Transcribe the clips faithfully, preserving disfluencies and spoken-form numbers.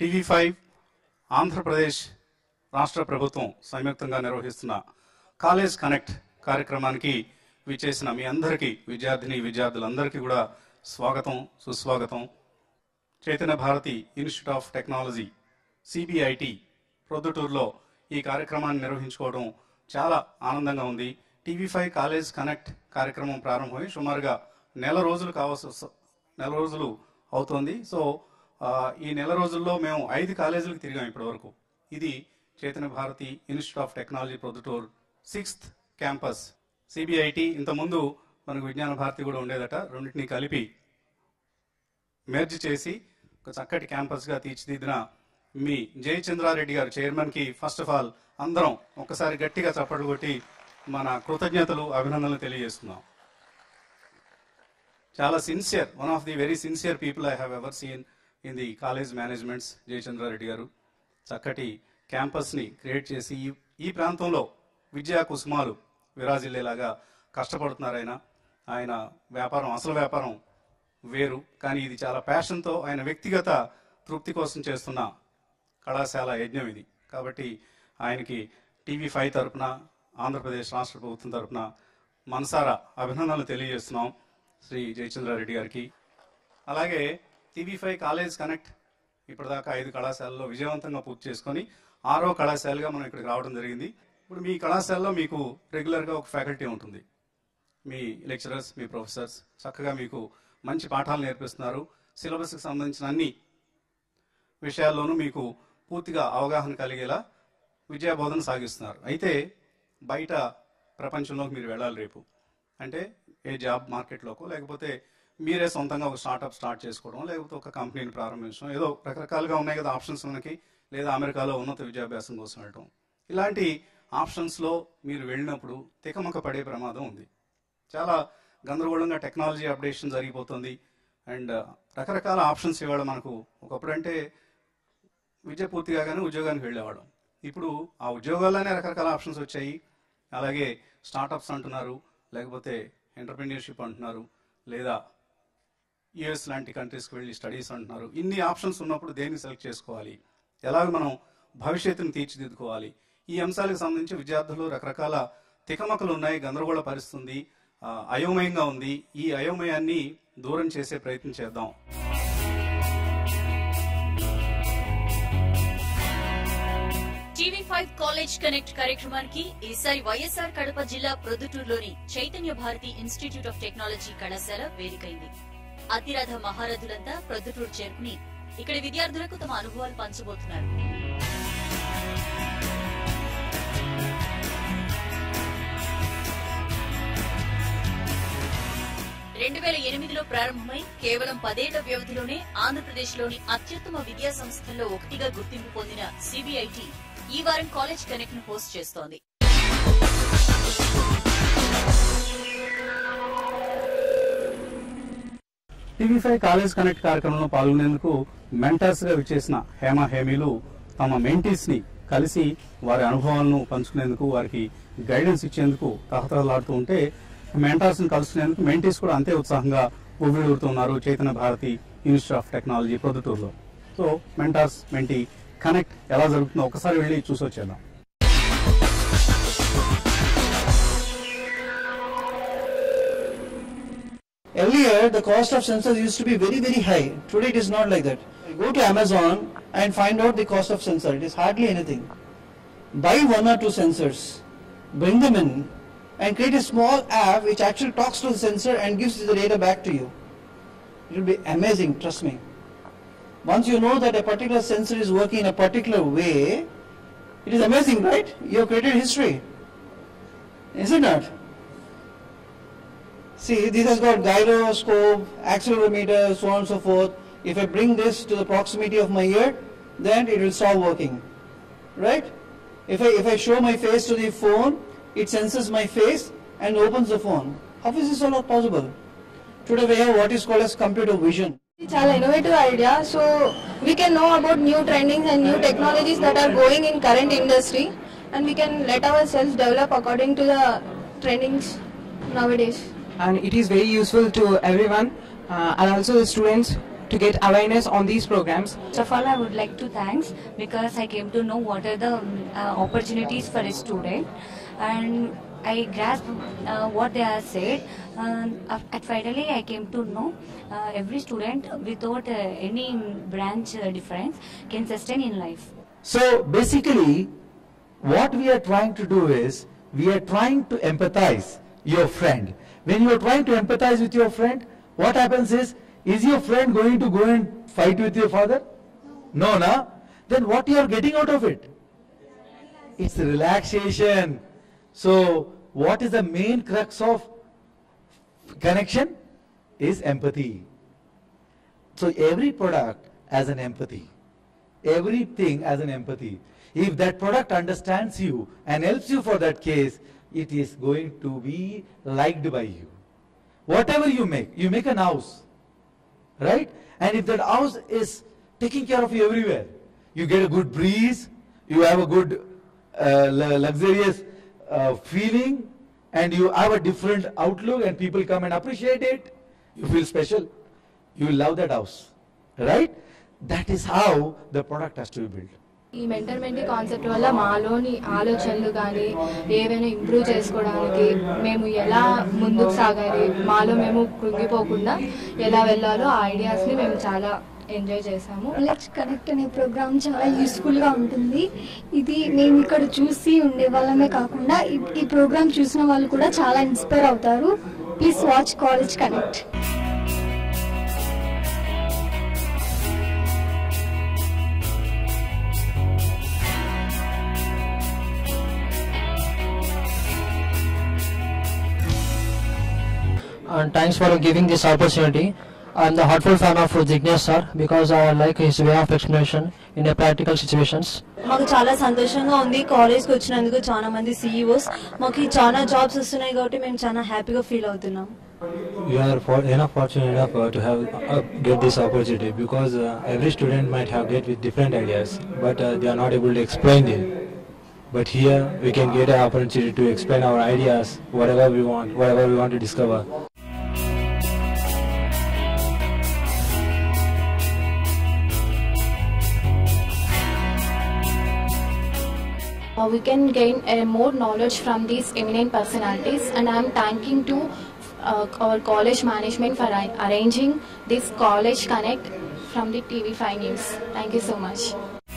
TV five Andhra Pradesh రాష్ట్ర ప్రభుత్వం సంయుక్తంగా నిర్వహిస్తున్న కాలేజ్ కనెక్ట్ కార్యక్రమానికి విచ్చేసిన మీ అందరికీ విద్యార్థిని విద్యార్థులందరికీ కూడా స్వాగతం సుస్వాగతం. Chaitanya Bharathi institute of technology CBIT ప్రొద్దుటూరులో ఈ కార్యక్రమాన్ని నిర్వహించుకోవడం చాలా ఆనందంగా ఉంది. టీవీ ఫైవ్ కాలేజ్ కనెక్ట్ కార్యక్రమం ప్రారంభమై సుమారుగా నెల రోజులు కావాల్సి నెల రోజులు అవుతోంది. సో ఈ నెల రోజుల్లో మేము ఐదు కాలేజీలకు తిరిగాం ఇప్పటి వరకు. ఇది Chaitanya Bharathi institute of technology Proddatur sixth campus. CBIT ఇంతకుముందు మనకు విజ్ఞాన భారతి కూడా ఉండేదట. రెండింటినీ కలిపి మెర్జ్ చేసి ఒక చక్కటి క్యాంపస్గా తీర్చిదిద్దిన మీ జయచంద్రారెడ్డి గారు చైర్మన్కి ఫస్ట్ ఆఫ్ ఆల్ అందరం ఒకసారి గట్టిగా చప్పట్లు కొట్టి మన కృతజ్ఞతలు అభినందనలు తెలియజేస్తున్నాం. చాలా sincere, one of the very sincere people I have ever seen in the college managements Jayachandra Reddy గారు. చక్కటి క్యాంపస్ని క్రియేట్ చేసి ఈ ప్రాంతంలో విద్యా కుసుమాలు విరాజిల్లేలాగా కష్టపడుతున్నారు. ఆయన ఆయన వ్యాపారం అసలు వ్యాపారం వేరు, కానీ ఇది చాలా ప్యాషన్తో ఆయన వ్యక్తిగత తృప్తి కోసం చేస్తున్న కళాశాల యజ్ఞం ఇది. కాబట్టి ఆయనకి టీవీ ఫైవ్ తరఫున ఆంధ్రప్రదేశ్ రాష్ట్ర ప్రభుత్వం తరఫున మనసారా అభినందనలు తెలియజేస్తున్నాం శ్రీ జయచంద్రారెడ్డి గారికి. అలాగే టీవీ ఫైవ్ కాలేజ్ కనెక్ట్ ఇప్పటిదాకా ఐదు కళాశాలలో విజయవంతంగా పూర్తి చేసుకొని ఆరో కళాశాలగా మనం ఇక్కడికి రావడం జరిగింది. ఇప్పుడు మీ కళాశాలలో మీకు రెగ్యులర్గా ఒక ఫ్యాకల్టీ ఉంటుంది. మీ లెక్చరర్స్, మీ ప్రొఫెసర్స్ చక్కగా మీకు మంచి పాఠాలు నేర్పిస్తున్నారు. సిలబస్కి సంబంధించిన అన్ని విషయాల్లోనూ మీకు పూర్తిగా అవగాహన కలిగేలా విద్యాబోధన సాగిస్తున్నారు. అయితే బయట ప్రపంచంలోకి మీరు వెళ్ళాలి రేపు. అంటే ఏ జాబ్ మార్కెట్లోకో, లేకపోతే మీరే సొంతంగా ఒక స్టార్ట్అప్ స్టార్ట్ చేసుకోవడం, లేకపోతే ఒక కంపెనీని ప్రారంభించడం, ఏదో రకరకాలుగా ఉన్నాయి కదా ఆప్షన్స్ మనకి. లేదా అమెరికాలో ఉన్నత విద్యాభ్యాసం కోసం వెళ్ళటం. ఇలాంటి ఆప్షన్స్లో మీరు వెళ్ళినప్పుడు తికమక పడే ప్రమాదం ఉంది. చాలా గందరగోళంగా టెక్నాలజీ అప్డేషన్ జరిగిపోతుంది. అండ్ రకరకాల ఆప్షన్స్ ఇవాళ మనకు. ఒకప్పుడంటే విద్య పూర్తి కాగానే ఉద్యోగానికి వెళ్ళేవాళ్ళం. ఇప్పుడు ఆ ఉద్యోగాల్లోనే రకరకాల ఆప్షన్స్ వచ్చాయి. అలాగే స్టార్టప్స్ అంటున్నారు, లేకపోతే ఎంటర్ప్రెన్యూర్షిప్ అంటున్నారు, లేదా యుఎస్ లాంటి కంట్రీస్కి వెళ్ళి స్టడీస్ అంటున్నారు. ఇన్ని ఆప్షన్స్ ఉన్నప్పుడు దేన్ని సెలెక్ట్ చేసుకోవాలి, ఎలాగ మనం భవిష్యత్తును తీర్చిదిద్దుకోవాలి, ఈ అంశాలకు సంబంధించి విద్యార్థులు రకరకాల తికమకలు ఉన్నాయి, గందరగోళ పరిస్థితుంది, అయోమయంగా ఉంది. ఈ అయోమయాన్ని దూరం చేసే ప్రయత్నం చేద్దాం. టీవీ ఫైవ్ కాలేజ్ కనెక్ట్ కార్యక్రమానికి ఈసారి వైఎస్ఆర్ కడప జిల్లా ప్రొద్దుటూరులోని Chaitanya Bharathi institute of technology కళాశాల వేదికైంది. అతిరథ మహారథులంతా ప్రొద్దుటూరు చేరుకుని ఇక్కడి విద్యార్థులకు తమ అనుభవాలు పంచబోతున్నారు. రెండు వేల ఎనిమిదిలో ప్రారంభమై కేవలం పదేళ్ల వ్యవధిలోనే ఆంధ్రప్రదేశ్లోని అత్యుత్తమ విద్యా సంస్థల్లో ఒకటిగా గుర్తింపు పొందిన సిబిఐటి ఈ వారం కాలేజ్ కనెక్ట్ ను హోస్ట్ చేస్తోంది. టీవీ ఫైవ్ కాలేజ్ కనెక్ట్ కార్యక్రమంలో పాల్గొనేందుకు మెంటర్స్ గా విచ్చేసిన హేమ హేమీలు తమ మెంటీస్ ని కలిసి వారి అనుభవాలను పంచుకునేందుకు, వారికి గైడెన్స్ ఇచ్చేందుకు తహతహలాడుతూ ఉంటే, మెంటర్స్ ని కలుసుకునేందుకు మెంటీస్ కూడా అంతే ఉత్సాహంగా ఉవ్విడూరుతున్నారు Chaitanya Bharathi institute of technology ప్రొద్దుటూరులో. సో మెంటర్స్ మెంటీ కనెక్ట్ ఎలా జరుగుతుందో ఒకసారి వెళ్ళి చూసి వచ్చేద్దాం. Earlier, the cost of sensors used to be very, very high. Today, it is not like that. Go to Amazon and find out the cost of sensor. It is hardly anything. Buy one or two sensors, bring them in, and create a small app which actually talks to the sensor and gives the data back to you. It will be amazing, trust me. Once you know that a particular sensor is working in a particular way, it is amazing, right? You have created history. Is it not? See, this has got gyroscope, accelerometer, so on and so forth. If I bring this to the proximity of my ear, then it will stop working, right? If I, if I show my face to the phone, it senses my face and opens the phone. How is this all not possible? Today we have what is called as computer vision. It's an innovative idea, so we can know about new trendings and new technologies that are going in current industry, and we can let ourselves develop according to the trendings nowadays. And it is very useful to everyone, uh, and also the students to get awareness on these programs. First of all, I would like to thanks because I came to know what are the uh, opportunities for a student, and I grasped uh, what they have said. Um, at finally, I came to know uh, every student without uh, any branch uh, difference can sustain in life. So basically, what we are trying to do is we are trying to empathize your friend. When you are trying to empathize with your friend, what happens is, is your friend going to go and fight with your father? No, na? Then what you are getting out of it? It's relaxation. So what is the main crux of connection? Is empathy. So every product has an empathy. Everything has an empathy. If that product understands you and helps you for that case, it is going to be liked by you. Whatever you make, you make an house, right? And if that house is taking care of you everywhere, you get a good breeze, you have a good uh, luxurious uh, feeling, and you have a different outlook, and people come and appreciate it, you feel special, you will love that house, right? That is how the product has to be built. ఈ mentor mentee concept వల్ల మాలోని ఆలోచనలు కానీ ఏవైనా improve చేసుకోవడానికి మేము ఎలా ముందుకు సాగాలి, మాలో మేము కృంగిపోకుండా ఎలా వెళ్ళాలో ఆ ఐడియాస్ని మేము చాలా ఎంజాయ్ చేసాము. కాలేజ్ కనెక్ట్ అనే ప్రోగ్రామ్ చాలా యూస్ఫుల్గా ఉంటుంది. ఇది మేము ఇక్కడ చూసి ఉండే వాళ్ళమే కాకుండా ఈ ప్రోగ్రామ్ చూసిన వాళ్ళు కూడా చాలా ఇన్స్పైర్ అవుతారు. Please watch college connect. And thanks for giving this opportunity. I am the heartfelt fan of Jignesh sir because I like his way of explanation in a practical situations. మాకు చాలా సంతోషంగా ఉంది కాలేజ్కి వచ్చినందుకు. చాలా మంది సీఈఓస్ మాకు చాలా జాబ్స్ వస్తున్నాయి కాబట్టి మేము చాలా హ్యాపీగా ఫీల్ అవుతున్నాం. We are for, enough fortunate enough uh, to have uh, get this opportunity because uh, every student might have get with different ideas, but uh, they are not able to explain it. But here we can get an opportunity to explain our ideas, whatever we want, whatever we want to discover. Uh, we can gain uh, more knowledge from these eminent personalities, and I am thanking to uh, our college management for ar- arranging this College Connect from the T V five News. Thank you so much.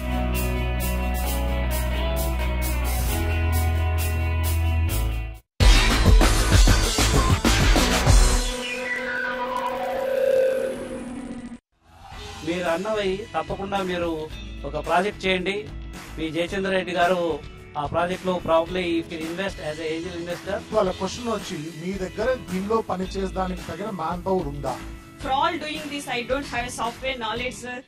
మీరు అన్నవి తప్పకుండా మీరు ఒక project చేయండి. మీ జయచంద్ర రెడ్డి గారు ఆ project లో probably invest as a angel investor. వాళ్ళ క్వశ్చన్ వచ్చి మీ దగ్గర దీనిలో పని చేసేదానికి తగిన మ్యాన్ పవర్ ఉందా? For all doing this, I don't have a software knowledge, sir.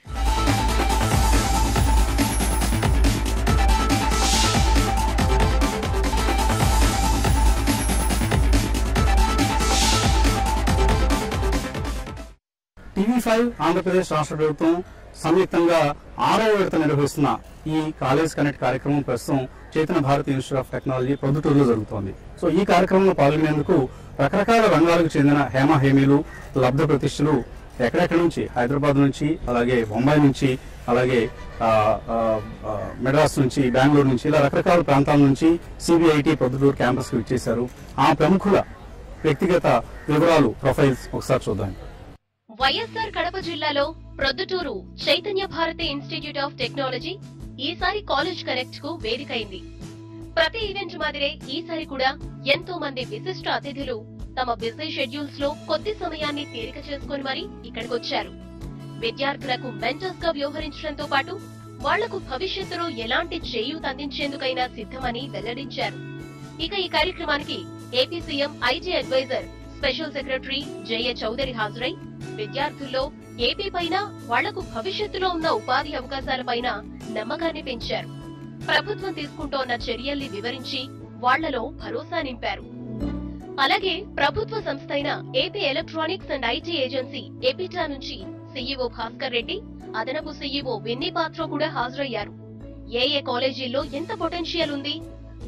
TV five Andhra Pradesh రాష్ట్ర ప్రభుత్వం సంయుక్తంగా ఆరో విడత నిర్వహిస్తున్న ఈ కాలేజ్ కనెక్ట్ కార్యక్రమం ప్రస్తుతం Chaitanya Bharathi institute of technology ప్రొద్దుటూరులో జరుగుతోంది. సో ఈ కార్యక్రమంలో పాల్గొనేందుకు రకరకాల రంగాలకు చెందిన హేమ హేమీలు, లబ్ధ ప్రతిష్ఠులు ఎక్కడెక్కడి నుంచి, హైదరాబాద్ నుంచి, అలాగే బొంబాయి నుంచి, అలాగే మెడ్రాస్ నుంచి, బెంగళూరు నుంచి, ఇలా రకరకాల ప్రాంతాల నుంచి సిబిఐటి ప్రొద్దుటూరు క్యాంపస్ కు ఇచ్చేశారు. ఆ ప్రముఖుల వ్యక్తిగత వివరాలు, ప్రొఫైల్స్ ఒకసారి చూద్దాం. వైఎస్ఆర్ కడప జిల్లాలో Proddatur Chaitanya Bharathi institute of technology ఈసారి కాలేజ్ కనెక్ట్ కు వేదికైంది. ప్రతి ఈవెంట్ మాదిరే ఈసారి కూడా ఎంతో మంది విశిష్ట అతిథులు తమ బిజీ షెడ్యూల్స్ లో కొద్ది సమయాన్ని తీరిక చేసుకుని మరీ ఇక్కడికొచ్చారు. విద్యార్థులకు మెంటర్స్ గా వ్యవహరించడంతో పాటు వాళ్లకు భవిష్యత్తులో ఎలాంటి చేయూత అందించేందుకైనా సిద్ధమని వెల్లడించారు. ఇక ఈ కార్యక్రమానికి AP CM IG advisor special secretary Jaya Chowdary హాజరై విద్యార్థుల్లో ఏపీ పైన వాళ్లకు భవిష్యత్తులో ఉన్న ఉపాధి అవకాశాలపైన నమ్మకాన్ని పెంచారు. ప్రభుత్వం తీసుకుంటోన్న చర్యల్ని వివరించి వాళ్లలో భరోసా నింపారు. అలాగే ప్రభుత్వ సంస్థ అయిన AP electronics and IT agency APITA నుంచి సీఈఓ భాస్కర్ రెడ్డి, అదనపు సీఈఓ విన్నీ పాత్ర కూడా హాజరయ్యారు. ఏ ఏ కాలేజీల్లో ఎంత పొటెన్షియల్ ఉంది,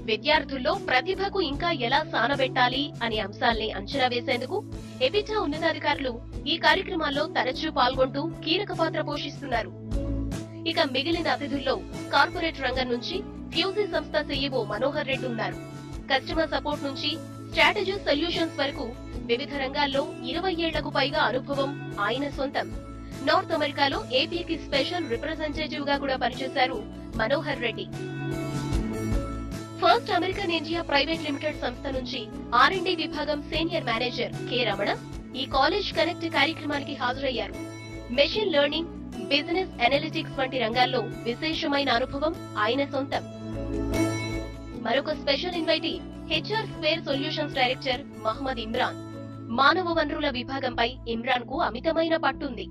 విద్యార్థుల్లో ప్రతిభకు ఇంకా ఎలా సానబెట్టాలి అనే అంశాల్ని అంచనా వేసేందుకు ఎబిటా ఉన్నతాధికారులు ఈ కార్యక్రమాల్లో తరచూ పాల్గొంటూ కీలక పాత్ర పోషిస్తున్నారు. ఇక మిగిలిన అతిథుల్లో కార్పొరేట్ రంగం నుంచి ఫ్యూజీ సంస్థ సీఈఓ మనోహర్ రెడ్డి ఉన్నారు. కస్టమర్ సపోర్ట్ నుంచి స్ట్రాటజీ సొల్యూషన్స్ వరకు వివిధ రంగాల్లో ఇరవై ఏళ్లకు పైగా అనుభవం ఆయన సొంతం. నార్త్ అమెరికాలో ఏపీకి స్పెషల్ రిప్రజెంటేటివ్ గా కూడా పనిచేశారు Manohar Reddy. First American India private limited సంస్థ నుంచి ఆర్ అండ్ డి విభాగం సీనియర్ మేనేజర్ కె రమణ ఈ కాలేజ్ కనెక్ట్ కార్యక్రమానికి హాజరయ్యారు. మెషిన్ లెర్నింగ్, బిజినెస్ అనలిటిక్స్ వంటి రంగాల్లో విశేషమైన అనుభవం ఆయన సొంతం. మరొక special invitee HR square solutions director Mohammed Imran. మానవ వనరుల విభాగంపై ఇమ్రాన్ కు అమితమైన పట్టుంది.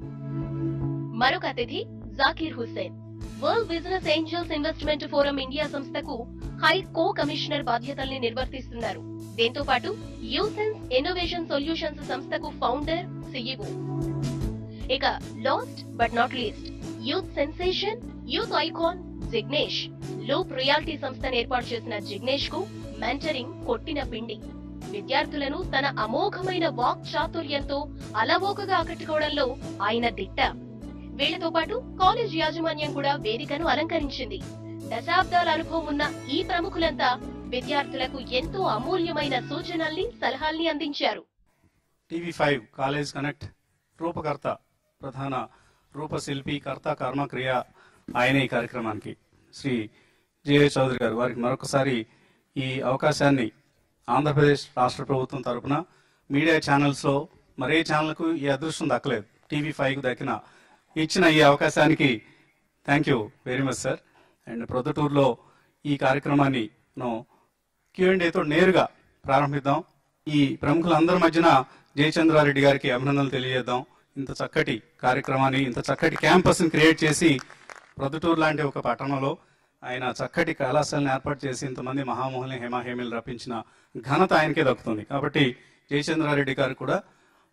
మరొక అతిథి Zakir Hussain. World business angels investment forum India సంస్థకు హై కో కమిషనర్ బాధ్యతల్ని నిర్వర్తిస్తున్నారు. దీంతో పాటు యూసెన్స్ ఇన్నోవేషన్ సొల్యూషన్స్ సంస్థకు ఫౌండర్, సీఈఓ. ఇక last but not least youth sensation, youth icon Jignesh. Loop reality సంస్థను ఏర్పాటు చేసిన జిగ్నేష్ కు మెంటరింగ్ కొట్టిన పిండి. విద్యార్థులను తన అమోఘమైన వాక్ చాతుర్యంతో అలవోకగా ఆకట్టుకోవడంలో ఆయన దిట్ట. వీళ్లతో పాటు కాలేజ్ యాజమాన్యం కూడా వేదికను అలంకరించింది. దశాబ్దాల అనుభవం ఉన్న ఈ ప్రముఖులంతా విద్యార్థులకు ఎంతో అమూల్యమైన సూచనల్ని, సలహాల్ని అందించారు. టీవీ ఫైవ్ కాలేజ్ కనెక్ట్ రూపకర్త, ప్రధాన రూపశిల్పి, కర్త, కర్మక్రియ ఆయన ఈ కార్యక్రమానికి శ్రీ జే చౌదరి గారు. వారికి మరొకసారి ఈ అవకాశాన్ని ఆంధ్రప్రదేశ్ రాష్ట్ర ప్రభుత్వం తరఫున మీడియా ఛానల్స్ లో మరే ఛానల్కు ఈ అదృష్టం దక్కలేదు. టీవీ ఫైవ్ కు దక్కిన ఇచ్చిన ఈ అవకాశానికి thank you very much sir. And ప్రొద్దుటూరులో ఈ కార్యక్రమాన్ని మనం క్యూ అండ్ ఏతో నేరుగా ప్రారంభిద్దాం. ఈ ప్రముఖులందరి మధ్యన జయచంద్రారెడ్డి గారికి అభినందనలు తెలియజేద్దాం. ఇంత చక్కటి కార్యక్రమాన్ని, ఇంత చక్కటి క్యాంపస్ ని క్రియేట్ చేసి ప్రొద్దుటూరు లాంటి ఒక పట్టణంలో ఆయన చక్కటి కళాశాలను ఏర్పాటు చేసి ఇంతమంది మహామోహుల్ని, హేమాహేమిలు రప్పించిన ఘనత ఆయనకే దక్కుతుంది. కాబట్టి జయచంద్రారెడ్డి గారికి కూడా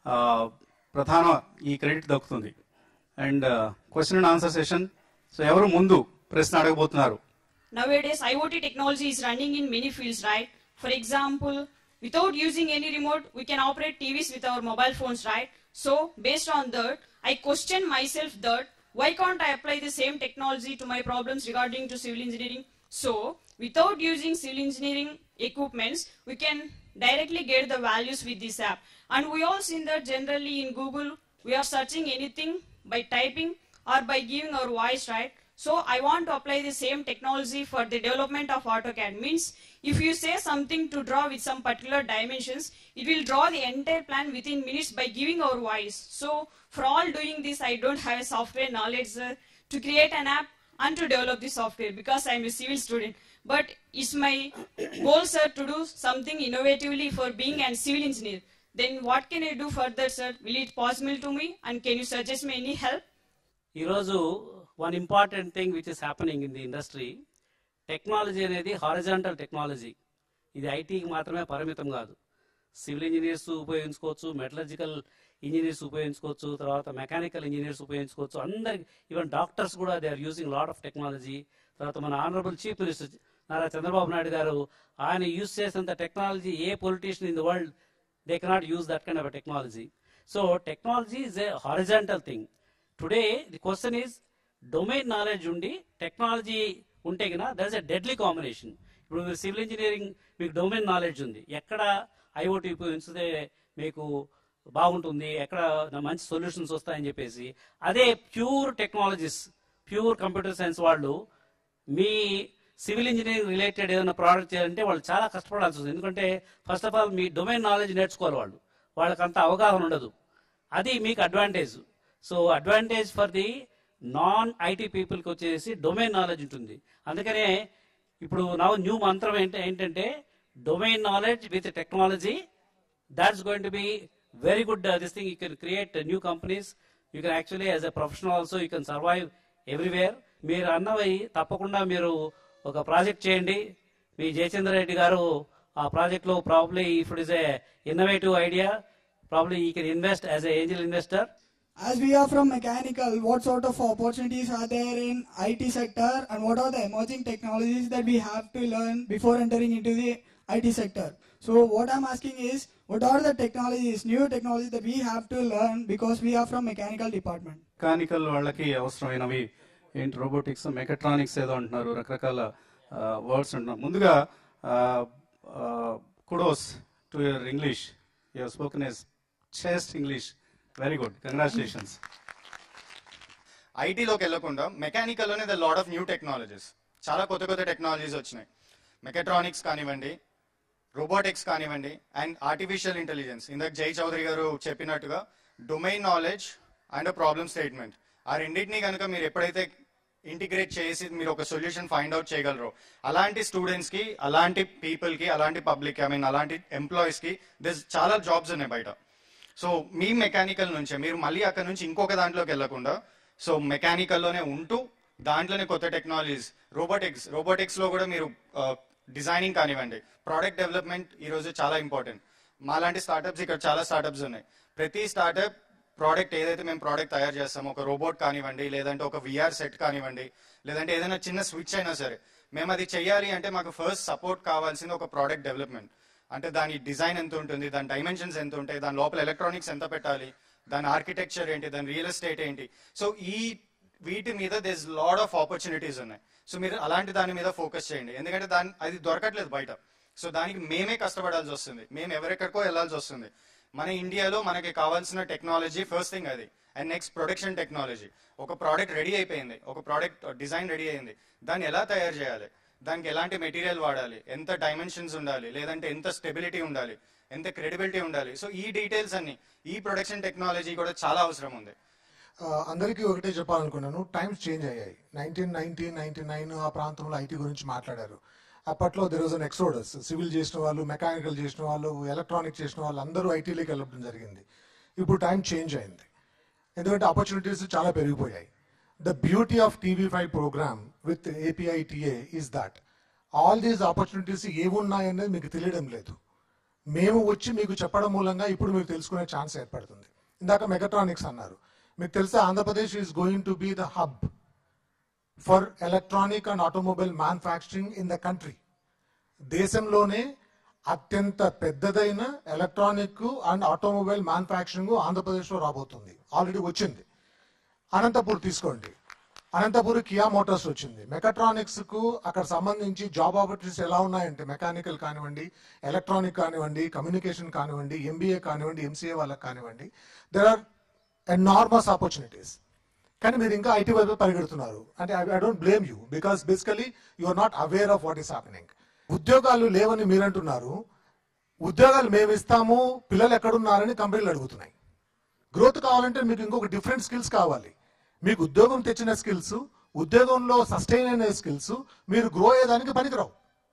ప్రధాన ఈ క్రెడిట్ దక్కుతుంది. And question and answer session. So ఎవరు ముందు ప్రశ్న అడగబోతున్నారు? Nowadays, I O T technology is running in many fields, right? For example, without using any remote, we can operate T Vs with our mobile phones, right? So, based on that, I question myself that why can't I apply the same technology to my problems regarding to civil engineering? So, without using civil engineering equipments, we can directly get the values with this app. And we all seen that generally in Google, we are searching anything by typing or by giving our voice, right? So I want to apply the same technology for the development of AutoCAD. Means if you say something to draw with some particular dimensions, it will draw the entire plan within minutes by giving our voice. So for all doing this, I don't have a software knowledge uh, to create an app and to develop the software because I'm a civil student. But it's my goal, sir, to do something innovatively for being a civil engineer. Then what can I do further, sir? Will it possible to me? And can you suggest me any help? ఈరోజు one important thing which is happening in the industry, technology అనేది horizontal technology. ఇది ఐటీకి మాత్రమే పరిమితం కాదు. Civil engineers ఉపయోగించుకోవచ్చు, metallurgical engineers ఉపయోగించుకోవచ్చు, తర్వాత మెకానికల్ ఇంజనీర్స్ ఉపయోగించుకోవచ్చు. అందరికి, ఈవెన్ డాక్టర్స్ కూడా they are using lot of technology. తర్వాత మన honourable chief minister Nara Chandrababu Naidu garu ఆయన యూజ్ చేసేంత టెక్నాలజీ ఏ politician in the world they cannot use that kind of technology. So technology is a horizontal thing. Today the question is domain knowledge ఉండి technology ఉంటే కన్నా that is a deadly combination. ఇప్పుడు మీరు civil engineering, మీకు domain knowledge ఉంది, ఎక్కడ IoT ఉపయోగిస్తే మీకు బాగుంటుంది, ఎక్కడ మంచి సొల్యూషన్స్ వస్తాయని చెప్పేసి. అదే pure technologies, pure computer science వాళ్ళు మీ సివిల్ ఇంజనీరింగ్ రిలేటెడ్ ఏదైనా ప్రోడక్ట్ చేయాలంటే వాళ్ళు చాలా కష్టపడాల్సి వస్తుంది. ఎందుకంటే ఫస్ట్ ఆఫ్ ఆల్ మీ డొమైన్ నాలెడ్జ్ నేర్చుకోవాలి వాళ్ళు, వాళ్ళకి అంత అవగాహన ఉండదు. అది మీకు advantage. So advantage for the non IT పీపుల్కి వచ్చేసి డొమైన్ నాలెడ్జ్ ఉంటుంది. అందుకనే ఇప్పుడు నా న్యూ మంత్రం ఏంటి ఏంటంటే domain knowledge with technology. That's going to be very good this thing. You can create new companies. You can actually as a professional also you can survive everywhere. మీరు అన్నవి తప్పకుండా మీరు ఒక ప్రాజెక్ట్ చేయండి. మీ జయచంద్ర రెడ్డి గారు ఆ ప్రాజెక్ట్ లో probably if it is a innovative idea, probably you can invest as a angel investor. As we are from mechanical, what sort of opportunities are there in I T sector, and what are the emerging technologies that we have to learn before entering into the I T sector? So what I'm asking is, what are the technologies, new technologies that we have to learn because we are from mechanical department? Mechanical వాళ్ళకి అవసరమైనవి ఏంటి, robotics, mechatronics ఏదో అంటున్నారు, రకరకాల words అంటున్నారు. ముందుగా kudos to your English, you have spoken as chaste English, very good, congratulations. ఐటీలోకి వెళ్ళకుండా మెకానికల్లోనే the lot of new technologies, చాలా కొత్త కొత్త టెక్నాలజీస్ వచ్చినాయి. మెకాట్రానిక్స్ కానివ్వండి, రోబోటిక్స్ కానివ్వండి, అండ్ ఆర్టిఫిషియల్ ఇంటెలిజెన్స్. ఇందాక జై చౌదరి గారు చెప్పినట్టుగా domain knowledge and problem statement, ఆ రెండింటినీ కనుక మీరు ఎప్పుడైతే ఇంటిగ్రేట్ చేసి మీరు ఒక సొల్యూషన్ ఫైండ్ అవుట్ చేయగలరో, అలాంటి స్టూడెంట్స్కి, అలాంటి పీపుల్కి, అలాంటి పబ్లిక్, ఐ మీన్ అలాంటి ఎంప్లాయీస్కి దిస్ చాలా జాబ్స్ ఉన్నాయి బయట. సో మీ మెకానికల్ నుంచే మీరు మళ్ళీ అక్కడ నుంచి ఇంకొక దాంట్లోకి వెళ్ళకుండా, సో మెకానికల్లోనే ఉంటూ దాంట్లోనే కొత్త టెక్నాలజీస్, రోబోటిక్స్ రోబోటిక్స్లో కూడా మీరు డిజైనింగ్ కానివ్వండి, ప్రోడక్ట్ డెవలప్మెంట్ ఈరోజు చాలా ఇంపార్టెంట్. మాలాంటి స్టార్టప్స్ ఇక్కడ చాలా స్టార్టప్స్ ఉన్నాయి. ప్రతి స్టార్టప్ ప్రోడక్ట్ ఏదైతే మేము ప్రోడక్ట్ తయారు చేస్తామో, ఒక రోబోట్ కానివ్వండి, లేదంటే ఒక విఆర్ సెట్ కానివ్వండి, లేదంటే ఏదైనా చిన్న స్విచ్ అయినా సరే, మేము అది చెయ్యాలి అంటే మాకు ఫస్ట్ సపోర్ట్ కావాల్సింది ఒక ప్రోడక్ట్ డెవలప్మెంట్. అంటే దాని డిజైన్ ఎంత ఉంటుంది, దాని డైమెన్షన్స్ ఎంత ఉంటాయి, దాని లోపల ఎలక్ట్రానిక్స్ ఎంత పెట్టాలి, దాని ఆర్కిటెక్చర్ ఏంటి, దాని రియల్ ఎస్టేట్ ఏంటి. సో ఈ వీటి మీద దేస్ లాడ్ ఆఫ్ ఆపర్చునిటీస్ ఉన్నాయి. సో మీరు అలాంటి దాని మీద ఫోకస్ చేయండి, ఎందుకంటే దాని అది దొరకట్లేదు బయట. సో దానికి మేమే కష్టపడాల్సి వస్తుంది, మేము ఎవరెక్కడికో వెళ్ళాల్సి వస్తుంది. మన ఇండియాలో మనకి కావాల్సిన టెక్నాలజీ ఫస్ట్ థింగ్ అది, అండ్ నెక్స్ట్ ప్రొడక్షన్ టెక్నాలజీ. ఒక ప్రోడక్ట్ రెడీ అయిపోయింది, ఒక ప్రోడక్ట్ డిజైన్ రెడీ అయింది, దాన్ని ఎలా తయారు చేయాలి, దానికి ఎలాంటి మెటీరియల్ వాడాలి, ఎంత డైమెన్షన్స్ ఉండాలి, లేదంటే ఎంత స్టెబిలిటీ ఉండాలి, ఎంత క్రెడిబిలిటీ ఉండాలి. సో ఈ డీటెయిల్స్ అన్ని ఈ ప్రొడక్షన్ టెక్నాలజీ కూడా చాలా అవసరం ఉంది. అందరికీ ఒకటే చెప్పాలనుకున్నాను, టైమ్స్ చేంజ్ అయ్యాయి. నైన్టీన్ నైన్టీన్ నైన్టీ నైన్ ఆ ప్రాంతంలో ఐటీ గురించి మాట్లాడారు. అప్పట్లో there was an exodus. Civil చేసిన వాళ్ళు, మెకానికల్ చేసిన వాళ్ళు, ఎలక్ట్రానిక్ చేసిన వాళ్ళు అందరూ ఐటీలోకి వెళ్ళడం జరిగింది. ఇప్పుడు టైం చేంజ్ అయింది, ఎందుకంటే ఆపర్చునిటీస్ చాలా పెరిగిపోయాయి. The beauty of TV five program with APITA is that all these opportunities ఏమున్నాయనేది మీకు తెలియడం లేదు. మేము వచ్చి మీకు చెప్పడం మూలంగా ఇప్పుడు మీకు తెలుసుకునే ఛాన్స్ ఏర్పడుతుంది. ఇందాక మెకాట్రానిక్స్ అన్నారు, మీకు తెలుసా Andhra Pradesh is going to be the hub for electronic and automobile manufacturing in the country. దేశంలోనే అత్యంత పెద్దదైన ఎలక్ట్రానిక్ అండ్ ఆటోమొబైల్ మ్యానుఫ్యాక్చరింగ్ ఆంధ్రప్రదేశ్లో రాబోతుంది, ఆల్రెడీ వచ్చింది. అనంతపూర్ తీసుకోండి, అనంతపూర్ కియా మోటార్స్ వచ్చింది. మెకాట్రానిక్స్కు అక్కడ సంబంధించి జాబ్ ఆపర్చునిటీస్ ఎలా ఉన్నాయంటే, మెకానికల్ కానివ్వండి, ఎలక్ట్రానిక్ కానివ్వండి, కమ్యూనికేషన్ కానివ్వండి, ఎంబీఏ కానివ్వండి, ఎంసీఏ వాళ్ళకి కానివ్వండి, దెర్ ఆర్ ఎనార్మస్ ఆపర్చునిటీస్. కానీ మీరు ఇంకా ఐటీ వైపు పరిగెడుతున్నారు అంటే I don't blame you, because basically you are not aware of what is happening. ఉద్యోగాలు లేవని మీరు అంటున్నారు, ఉద్యోగాలు మేము ఇస్తాము, పిల్లలు ఎక్కడున్నారని కంపెనీలు అడుగుతున్నాయి. గ్రోత్ కావాలంటే మీకు ఇంకొక డిఫరెంట్ స్కిల్స్ కావాలి. మీకు ఉద్యోగం తెచ్చిన స్కిల్స్, ఉద్యోగంలో సస్టైన్ అయిన స్కిల్స్ మీరు గ్రో అయ్యేదానికి పనికిరావు.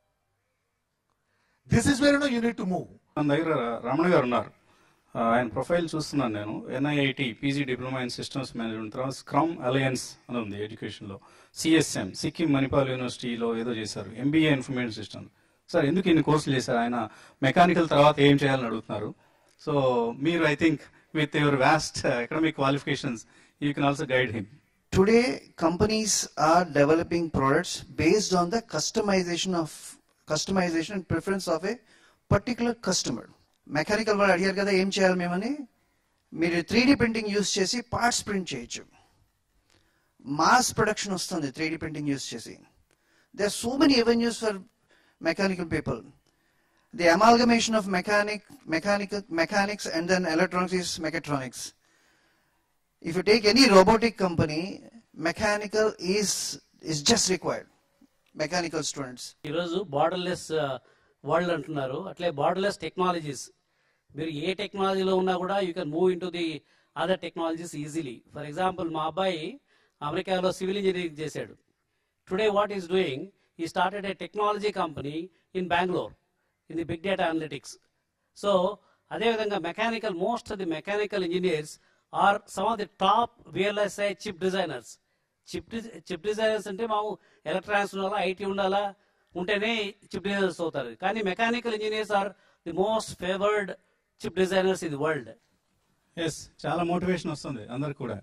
This is where you need to move. మన దగ్గర రమణ గారు ఉన్నారు, ఆయన ప్రొఫైల్ చూస్తున్నాను నేను. NIIT PG diploma in systems management, తర్వాత స్క్రమ్ అలయన్స్ అని ఉంది ఎడ్యుకేషన్లో, సిఎస్ఎం సిక్కిం మణిపాల్ యూనివర్సిటీలో ఏదో చేశారు, ఎంబీఏ ఇన్ఫర్మేషన్ సిస్టమ్. సార్ ఎందుకు ఇన్ని కోర్సులు చేశారు? ఆయన మెకానికల్ తర్వాత ఏం చేయాలని అడుగుతున్నారు. సో మీరు I think with your vast academic qualifications you can also guide him. Today companies are developing products based on the customization of customization and preference of a particular customer. Mechanical వాళ్ళు అడిగారు కదా ఏం చేయాలి మేమని, మీరు three D printing use చేసి parts print చేయొచ్చు. Mass production వస్తుంది త్రీ డి ప్రింటింగ్ యూస్ చేసి. There are so many avenues for mechanical people. The amalgamation of mechanic, mechanical, mechanics and then electronics is mechatronics. If you take any robotic company, mechanical is is just required. Mechanical students. ఈరోజు borderless world అంటున్నారు, అట్లే borderless technologies. మీరు ఏ టెక్నాలజీలో ఉన్నా కూడా you can move in to the other technologies easily. For example మా అబ్బాయి అమెరికాలో సివిల్ ఇంజనీరింగ్ చేశాడు. Today what is doing, he started a technology company in Bangalore in the big data analytics. So అదేవిధంగా mechanical, most of the mechanical engineers are some of the top VLSI chip designers. Chip chip designers అంటే మాకు electronics ఉండాలా, IT ఉండాలా, ఉంటేనే chip designers అవుతారు. కానీ mechanical engineers are the most favoured chip designers in the world. Yes, చాలా motivation వస్తుంది అందరికి కూడా.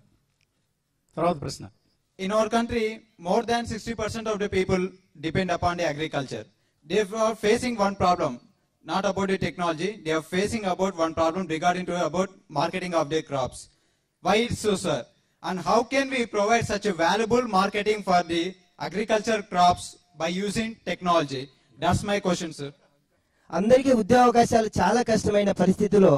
తర్వాత ప్రశ్న. In our country, more than sixty percent of the people depend upon the agriculture. They are facing one problem, not about the technology. They are facing about one problem regarding to about marketing of their crops. Why it's so, sir? And how can we provide such a valuable marketing for the agriculture crops by using technology? That's my question, sir. అందరికీ ఉద్యోగావకాశాలు చాలా కష్టమైన పరిస్థితిలో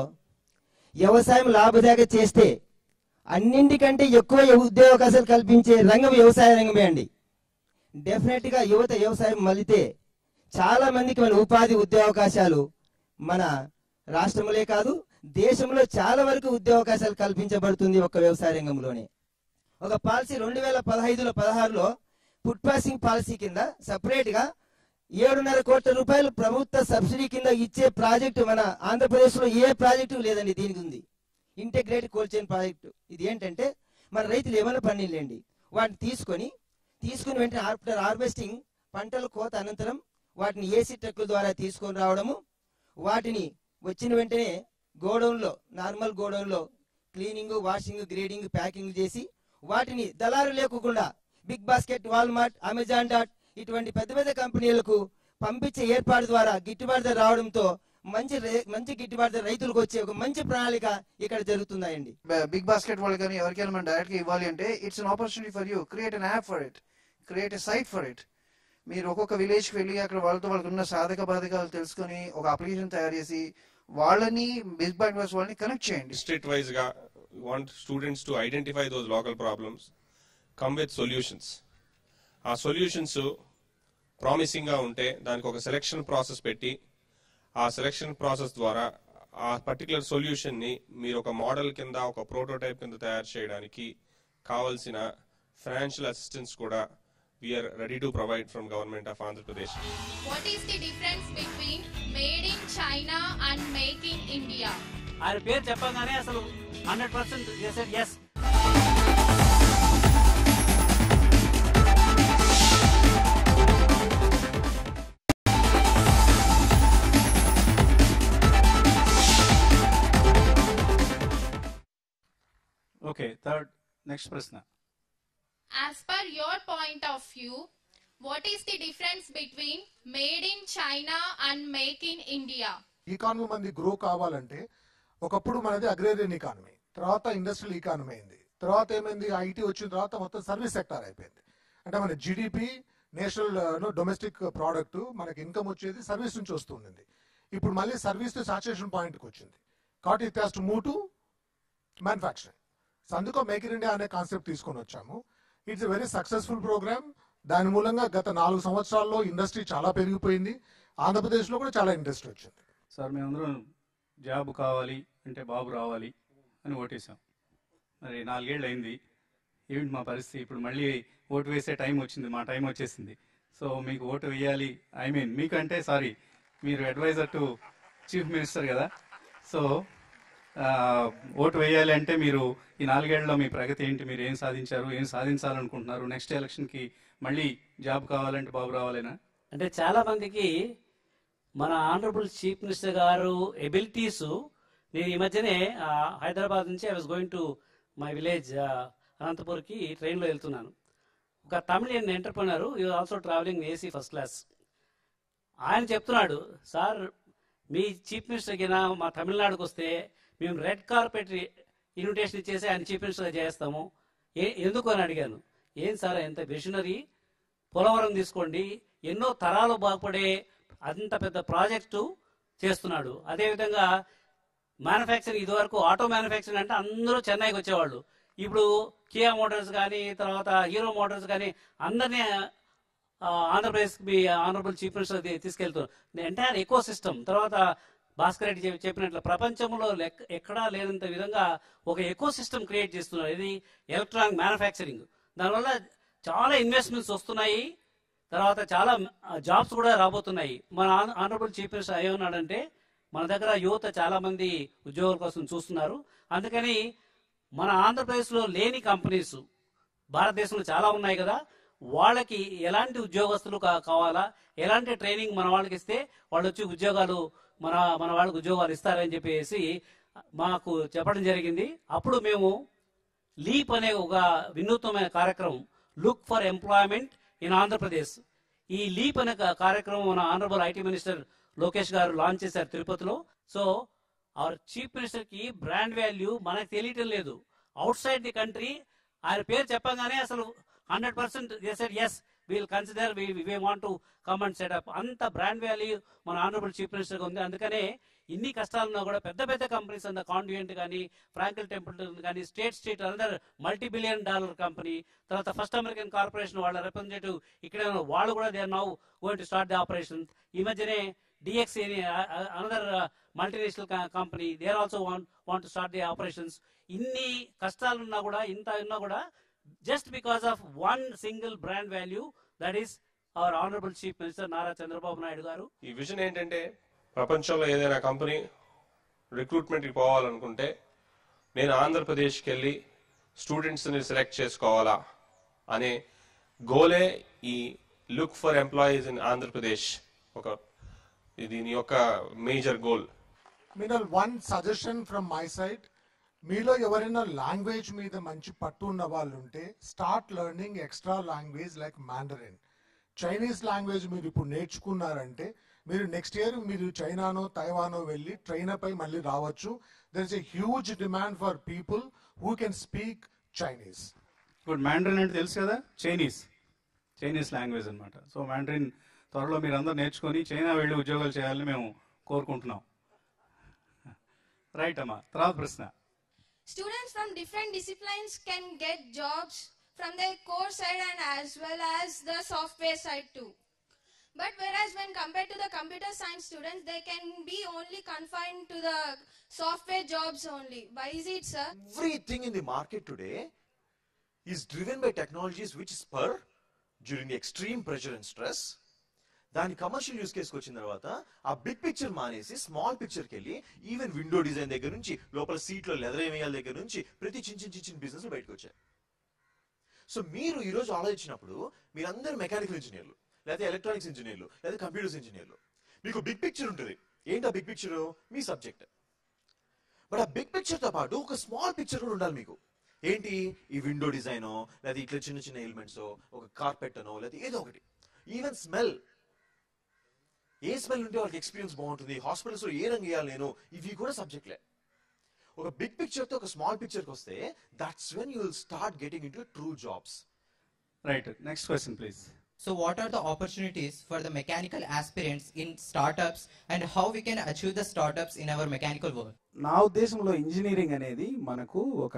వ్యవసాయం లాభదాయక చేస్తే అన్నింటికంటే ఎక్కువ ఉద్యోగావకాశాలు కల్పించే రంగం వ్యవసాయ రంగమే అండి. డెఫినెట్ గా యువత వ్యవసాయం మళ్ళితే చాలా మందికి మన ఉపాధి ఉద్యోగావకాశాలు మన రాష్ట్రంలో కాదు దేశంలో చాలా వరకు ఉద్యోగావకాశాలు కల్పించబడుతుంది ఒక వ్యవసాయ రంగంలోనే. ఒక పాలసీ రెండు వేల పదహైదులో పదహారులో ఫుడ్ ప్రాసెసింగ్ పాలసీ కింద సపరేట్ గా ఏడున్నర కోట్ల రూపాయలు ప్రభుత్వ సబ్సిడీ కింద ఇచ్చే ప్రాజెక్టు మన ఆంధ్రప్రదేశ్ లో ఏ ప్రాజెక్టు లేదండి. దీనికి ఉంది ఇంటిగ్రేటెడ్ కోల్డ్ చైన్ ప్రాజెక్టు. ఇది ఏంటంటే మన రైతులు ఏమైనా పండిలేండి వాటిని తీసుకొని తీసుకుని వెంటనే ఆఫ్టర్ హార్వెస్టింగ్ పంటల కోత అనంతరం వాటిని ఏసీ ట్రక్కుల ద్వారా తీసుకొని రావడము, వాటిని వచ్చిన వెంటనే గోడౌన్లో నార్మల్ గోడౌన్లో క్లీనింగ్, వాషింగ్, గ్రేడింగ్, ప్యాకింగ్ చేసి వాటిని దళారు లేకుండా Big Basket, Walmart, Amazon dot ఇటువంటి పెద్ద పెద్ద కంపెనీలకు పంపించే ఏర్పాటు ద్వారా గిట్టుబాటు ధర రావడంతో మంచి మంచి గిట్టుబాటు ధర రైతులకు వచ్చే ఒక మంచి ప్రణాళిక ఇక్కడ జరుగుతున్నాయండి. బిగ్ బాస్కెట్ వాళ్ళు కానీ ఎవరికైనా మనం డైరెక్ట్ గా ఇవ్వాలి అంటే it's an opportunity for you. Create an app for it, create a site for it. మీరు ఒక్కొక్క విలేజ్ కి వెళ్ళి అక్కడ వాళ్ళతో వాళ్ళకి ఉన్న సాధక బాధకాలు తెలుసుకొని ఒక అప్లికేషన్ తయారు చేసి వాళ్ళని బిగ్ బాస్కెట్ వాళ్ళని కనెక్ట్ చేయండి. డిస్ట్రిక్ట్ వైజ్ గా want students to identify those local problems, come with solutions. ఆ సొల్యూషన్స్ ప్రామిసింగ్ గా ఉంటే దానికి ఒక సెలెక్షన్ ప్రాసెస్ పెట్టి ఆ సెలెక్షన్ ప్రాసెస్ ద్వారా ఆ పర్టికులర్ సొల్యూషన్ ని మీరు ఒక మోడల్ కింద ఒక ప్రోటోటైప్ కింద తయారు చేయడానికి కావాల్సిన ఫైనాన్షియల్ అసిస్టెన్స్ కూడా we're ready to provide from government of Andhra Pradesh. What is the difference between made in China and make in India? ఆయన పేరు చెప్పగానే అసలు హండ్రెడ్ పర్సెంట్ చేసేది yes. Okay, third, next prashna. As per your point of view, what is the difference between made in China and make in India? Economy మంది grow కావాలంటే ఒకప్పుడు మనది agrarian economy, తర్వాత ఇండస్ట్రియల్ ఎకానమీ అయింది, తర్వాత ఏమైంది IT వచ్చిన తర్వాత మొత్తం సర్వీస్ సెక్టార్ అయిపోయింది. అంటే మన జీడిపి నేషనల్ డొమెస్టిక్ ప్రోడక్ట్ మనకి ఇన్కమ్ వచ్చేది సర్వీస్ నుంచి వస్తుంది. ఇప్పుడు మళ్ళీ సర్వీస్ సాచురేషన్ పాయింట్కి వచ్చింది కాబట్టి it has to move to manufacturing. So అందుకో మేక్ ఇన్ ఇండియా అనే కాన్సెప్ట్ తీసుకొని వచ్చాము. It's a very successful program. దాని మూలంగా గత నాలుగు సంవత్సరాల్లో ఇండస్ట్రీ చాలా పెరిగిపోయింది. ఆంధ్రప్రదేశ్లో కూడా చాలా ఇండస్ట్రీ వచ్చింది. సార్ మేమందరం జాబ్ కావాలి అంటే బాబు రావాలి అని ఓటేసాం. మరి నాలుగేళ్ళు అయింది, ఏమిటి మా పరిస్థితి? ఇప్పుడు మళ్ళీ ఓటు వేసే టైం వచ్చింది, మా టైం వచ్చేసింది. సో మీకు ఓటు వేయాలి, ఐ మీన్ మీకంటే సారీ మీరు అడ్వైజర్ టు చీఫ్ మినిస్టర్ కదా. సో ఓటు వేయాలి అంటే మీరు ఈ నాలుగేళ్లలో మీ ప్రగతి ఏంటి, మీరు ఏం సాధించారు, ఏం సాధించాలనుకుంటున్నారు, నెక్స్ట్ ఎలక్షన్కి మళ్ళీ జాబ్ కావాలంటే బాబు రావాలేనా? అంటే చాలా మందికి మన honourable chief minister garu abilities, నేను ఈ మధ్యనే హైదరాబాద్ నుంచి I was going to my village అనంతపూర్కి ట్రైన్లో వెళ్తున్నాను. ఒక Tamilian entrepreneur you also travelling AC first class. ఆయన చెప్తున్నాడు, సార్ మీ చీఫ్ మినిస్టర్కి మా తమిళనాడుకు వస్తే మేము రెడ్ కార్పెట్ ఇన్విటేషన్ ఇచ్చేసి ఆయన చీఫ్ మినిస్టర్గా చేస్తాము. ఏ ఎందుకు అని అడిగాను. ఏం సార్ ఎంత విషనరీ, పోలవరం తీసుకోండి, ఎన్నో తరాలు బాగుపడే అంత పెద్ద ప్రాజెక్టు చేస్తున్నాడు. అదేవిధంగా మ్యానుఫ్యాక్చరింగ్, ఇదివరకు ఆటో మ్యానుఫ్యాక్చరింగ్ అంటే అందరూ చెన్నైకి వచ్చేవాళ్ళు. ఇప్పుడు కియా మోటార్స్ కానీ తర్వాత హీరో మోటార్స్ కానీ అందరినీ ఆంధ్రప్రదేశ్కి మీ ఆనరబుల్ చీఫ్ మినిస్టర్ తీసుకెళ్తున్నారు. Entire eco system. తర్వాత భాస్కర్ రెడ్డి చెప్పినట్లు ప్రపంచంలో ఎక్కడా లేనంత విధంగా ఒక ఎకో సిస్టమ్ క్రియేట్ చేస్తున్నారు. ఇది ఎలక్ట్రానిక్ మ్యానుఫ్యాక్చరింగ్. దానివల్ల చాలా ఇన్వెస్ట్మెంట్స్ వస్తున్నాయి, తర్వాత చాలా జాబ్స్ కూడా రాబోతున్నాయి. మన ఆనరబుల్ చీఫ్ మినిస్టర్ ఏమన్నాడంటే మన దగ్గర యువత చాలా మంది ఉద్యోగాల కోసం చూస్తున్నారు, అందుకని మన ఆంధ్రప్రదేశ్లో లేని కంపెనీస్ భారతదేశంలో చాలా ఉన్నాయి కదా, వాళ్ళకి ఎలాంటి ఉద్యోగస్తులు కావాలా, ఎలాంటి ట్రైనింగ్ మన వాళ్ళకి ఇస్తే వాళ్ళు వచ్చి ఉద్యోగాలు మన మన వాళ్ళకి ఉద్యోగాలు ఇస్తారని చెప్పేసి మాకు చెప్పడం జరిగింది. అప్పుడు మేము లీప్ అనే ఒక వినూత్నమైన కార్యక్రమం, look for employment in Andhra Pradesh, ఈ లీప్ అనే కార్యక్రమం మన ఆనరబుల్ ఐటీ మినిస్టర్ లోకేష్ గారు లాంచ్ చేశారు తిరుపతిలో. సో అవర్ చీఫ్ మినిస్టర్ కి బ్రాండ్ వాల్యూ మనకు తెలియటం లేదు. అవుట్ సైడ్ ది కంట్రీ ఆయన పేరు చెప్పగానే అసలు hundred percent yes we'll consider we want to come and setup, అంత బ్రాండ్ వాల్యూ మన ఆనరబుల్ చీఫ్ మినిస్టర్ ఉంది. అందుకనే ఇన్ని కష్టాలున్నా కూడా పెద్ద పెద్ద కంపెనీస్ అంత కాన్వియంట్ కానీ, ఫ్రాంకిల్ టెంపుల్టన్ కానీ, స్టేట్ స్ట్రీట్ అందర్ మల్టీ బిలియన్ డాలర్ కంపెనీ, తర్వాత ఫస్ట్ అమెరికన్ కార్పొరేషన్ వాళ్ళ రిప్రజెంటేటివ్ ఇక్కడే వాళ్ళు కూడా they are now going to start the operation. ఈ మధ్యనే DX another multinational company they are also want want to start the operations. ఇన్ని కష్టాలున్నా కూడా, ఇంత ఉన్నా కూడా, just because of one single brand value, that is our honourable chief minister Nara Chandrababu Naidu garu. ఈ vision ఏంటంటే ప్రపంచంలో ఏదైనా కంపెనీ రిక్రూట్మెంట్కి పోవాలనుకుంటే నేను ఆంధ్రప్రదేశ్కి వెళ్ళి స్టూడెంట్స్ని సెలెక్ట్ చేసుకోవాలా అనే గోలే ఈ look for employees in Andhra Pradesh ఒక దీని యొక్క మేజర్ గోల్. మీనల్ one suggestion from my side, మీలో ఎవరైనా లాంగ్వేజ్ మీద మంచి పట్టు ఉన్న వాళ్ళు ఉంటే start learning extra language like Mandarin. Chinese language మీరు ఇప్పుడు నేర్చుకున్నారంటే మీరు నెక్స్ట్ ఇయర్ మీరు చైనానో తైవానో వెళ్ళి ట్రైనర్ అయి మళ్ళీ రావచ్చు. There is a huge demand for people who can speak Chinese. ఇప్పుడు మ్యాండరిన్ అంటే తెలుసు కదా, చైనీస్ చైనీస్ లాంగ్వేజ్ అనమాట. సో మ్యాండరిన్ త్వరలో మీరు అందరూ నేర్చుకొని చైనా వెళ్ళి ఉద్యోగాలు చేయాలని మేము కోరుకుంటున్నాం. రైట్ అమ్మా, తర్వాత ప్రశ్న. Students from different disciplines can get jobs from their core side and as well as the software side too. But whereas when compared to the computer science students, they can be only confined to the software jobs only. Why is it, sir? Everything in the market today is driven by technologies which spur during the extreme pressure and stress. దాని commercial use కేసుకు వచ్చిన తర్వాత ఆ big picture మానేసి small పిక్చర్కి వెళ్ళి even window design దగ్గర నుంచి లోపల సీట్లో లెదర్ వేయాల దగ్గర నుంచి ప్రతి చిన్న చిన్న చిన్న బిజినెస్ బయటకు వచ్చాయి. సో మీరు ఈరోజు ఆలోచించినప్పుడు మీరందరూ మెకానికల్ ఇంజనీర్లు, లేకపోతే ఎలక్ట్రానిక్స్ ఇంజనీర్లు, లేదా కంప్యూటర్స్ ఇంజనీర్లు. మీకు బిగ్ పిక్చర్ ఉంటుంది. ఏంటి ఆ బిగ్ పిక్చర్? మీ సబ్జెక్ట్. బట్ ఆ బిగ్ పిక్చర్తో పాటు ఒక స్మాల్ పిక్చర్ కూడా ఉండాలి మీకు. ఏంటి? ఈ విండో డిజైనో, లేదా ఇట్లా చిన్న చిన్న ఎలిమెంట్స్, ఒక కార్పెట్ అనో, లేదా ఏదో ఒకటి. ఈవెన్ స్మెల్, ఏ స్మెల్ ఉంటే వాళ్ళకి ఎక్స్పీరియన్స్ బాగుంటుంది, హాస్పిటల్స్ లో ఏ రంగు వేయాలి నేను, ఇవి కూడా సబ్జెక్ట్లే. ఒక బిగ్ పిక్చర్ తో ఒక స్మాల్ పిక్చర్కి వస్తే that's when you will start getting into true jobs. Right, next question please. So what are the opportunities for the mechanical aspirants in startups and how we can achieve the startups in our mechanical world? నా ఉద్దేశంలో engineering అనేది మనకు ఒక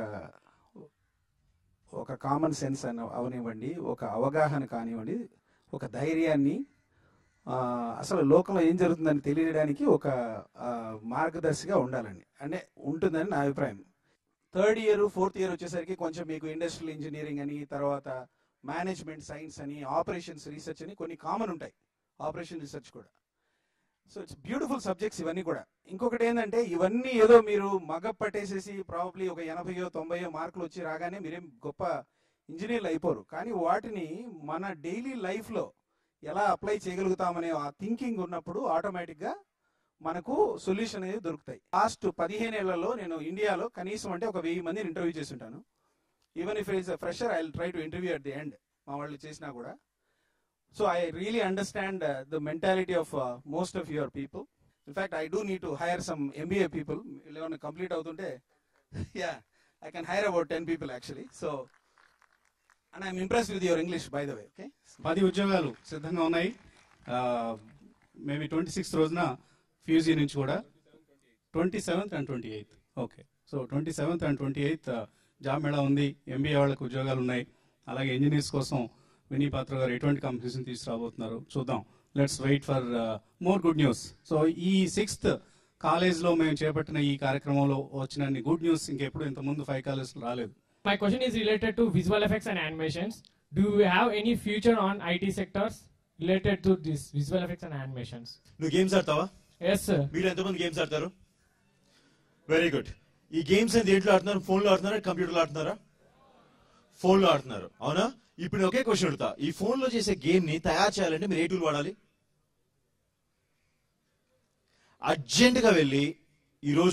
ఒక common sense అని అవనివ్వండి, ఒక అవగాహన కానివ్వండి, ఒక ధైర్యాన్ని, అసలు లోకంలో ఏం జరుగుతుందని తెలియడానికి ఒక మార్గదర్శిగా ఉండాలండి, అంటే ఉంటుందని నా అభిప్రాయం. థర్డ్ ఇయర్ ఫోర్త్ ఇయర్ వచ్చేసరికి కొంచెం మీకు ఇండస్ట్రియల్ ఇంజనీరింగ్ అని, తర్వాత మేనేజ్మెంట్ సైన్స్ అని, ఆపరేషన్స్ రీసెర్చ్ అని కొన్ని కామన్ ఉంటాయి, ఆపరేషన్ రీసెర్చ్ కూడా. సో ఇట్స్ బ్యూటిఫుల్ సబ్జెక్ట్స్ ఇవన్నీ కూడా. ఇంకొకటి ఏంటంటే ఇవన్నీ ఏదో మీరు మగ పట్టేసేసి ప్రాబబ్లీ ఒక ఎనభైయో తొంభైయో మార్కులు వచ్చి రాగానే మీరేం గొప్ప ఇంజనీర్లు అయిపోరు. కానీ వాటిని మన డైలీ లైఫ్లో ఎలా అప్లై చేయగలుగుతామనే ఆ థింకింగ్ ఉన్నప్పుడు ఆటోమేటిక్గా మనకు సొల్యూషన్ అనేది దొరుకుతాయి. లాస్ట్ పదిహేను ఏళ్లలో నేను ఇండియాలో కనీసం అంటే ఒక వెయ్యి మందిని ఇంటర్వ్యూ చేసి ఉంటాను. Even if it's fresher I will try to interview at the end, మా వాళ్ళు చేసినా కూడా. So I really understand the mentality of most of your people. In fact I do need to hire some MBA people. ఏమైనా complete అవుతుంటే yeah I can hire about ten people actually. So and I'm impressed with your English by the way. Okay, పది ఉద్యోగాలు సిద్ధంగా ఉన్నాయి. Maybe twenty sixth రోజున Fuji నుంచి కూడా twenty seventh and twenty eighth okay so twenty seventh and twenty eighth job mela ఉంది. MBA వాళ్ళకు ఉద్యోగాలు ఉన్నాయి. అలాగే ఇంజనీర్స్ కోసం వినీ పాత్ర గారు ఎటువంటి కంపెనీస్ని తీసుకురాబోతున్నారు చూద్దాం. Let's wait for more good news. So ఈ సిక్స్త్ కాలేజ్లో మేము చేపట్టిన ఈ కార్యక్రమంలో వచ్చిన గుడ్ న్యూస్ ఇంకెప్పుడు ఇంతకుముందు ఫైవ్ కాలేజ్లో రాలేదు. My question is related to visual effects and animations. Do we have any future on I T sectors related to this visual effects and animations? నువ్వు గేమ్స్ ఆడతావా? Yes sir. మీరు ఎంతమంది games ఆడతారు? Very good. ఈ games అనేది దేంట్లో ఆడుతున్నారు? ఫోన్లో ఆడుతున్నారా, కంప్యూటర్లో ఆడుతున్నారా? ఫోన్లో ఆడుతున్నారు, అవునా? ఇప్పుడు నేను ఒకే క్వశ్చన్ అడుగుతా. ఈ ఫోన్లో చేసే గేమ్ ని తయారు చేయాలంటే మీరు ఏ టూల్ వాడాలి? అర్జెంటుగా వెళ్ళి ఈరోజు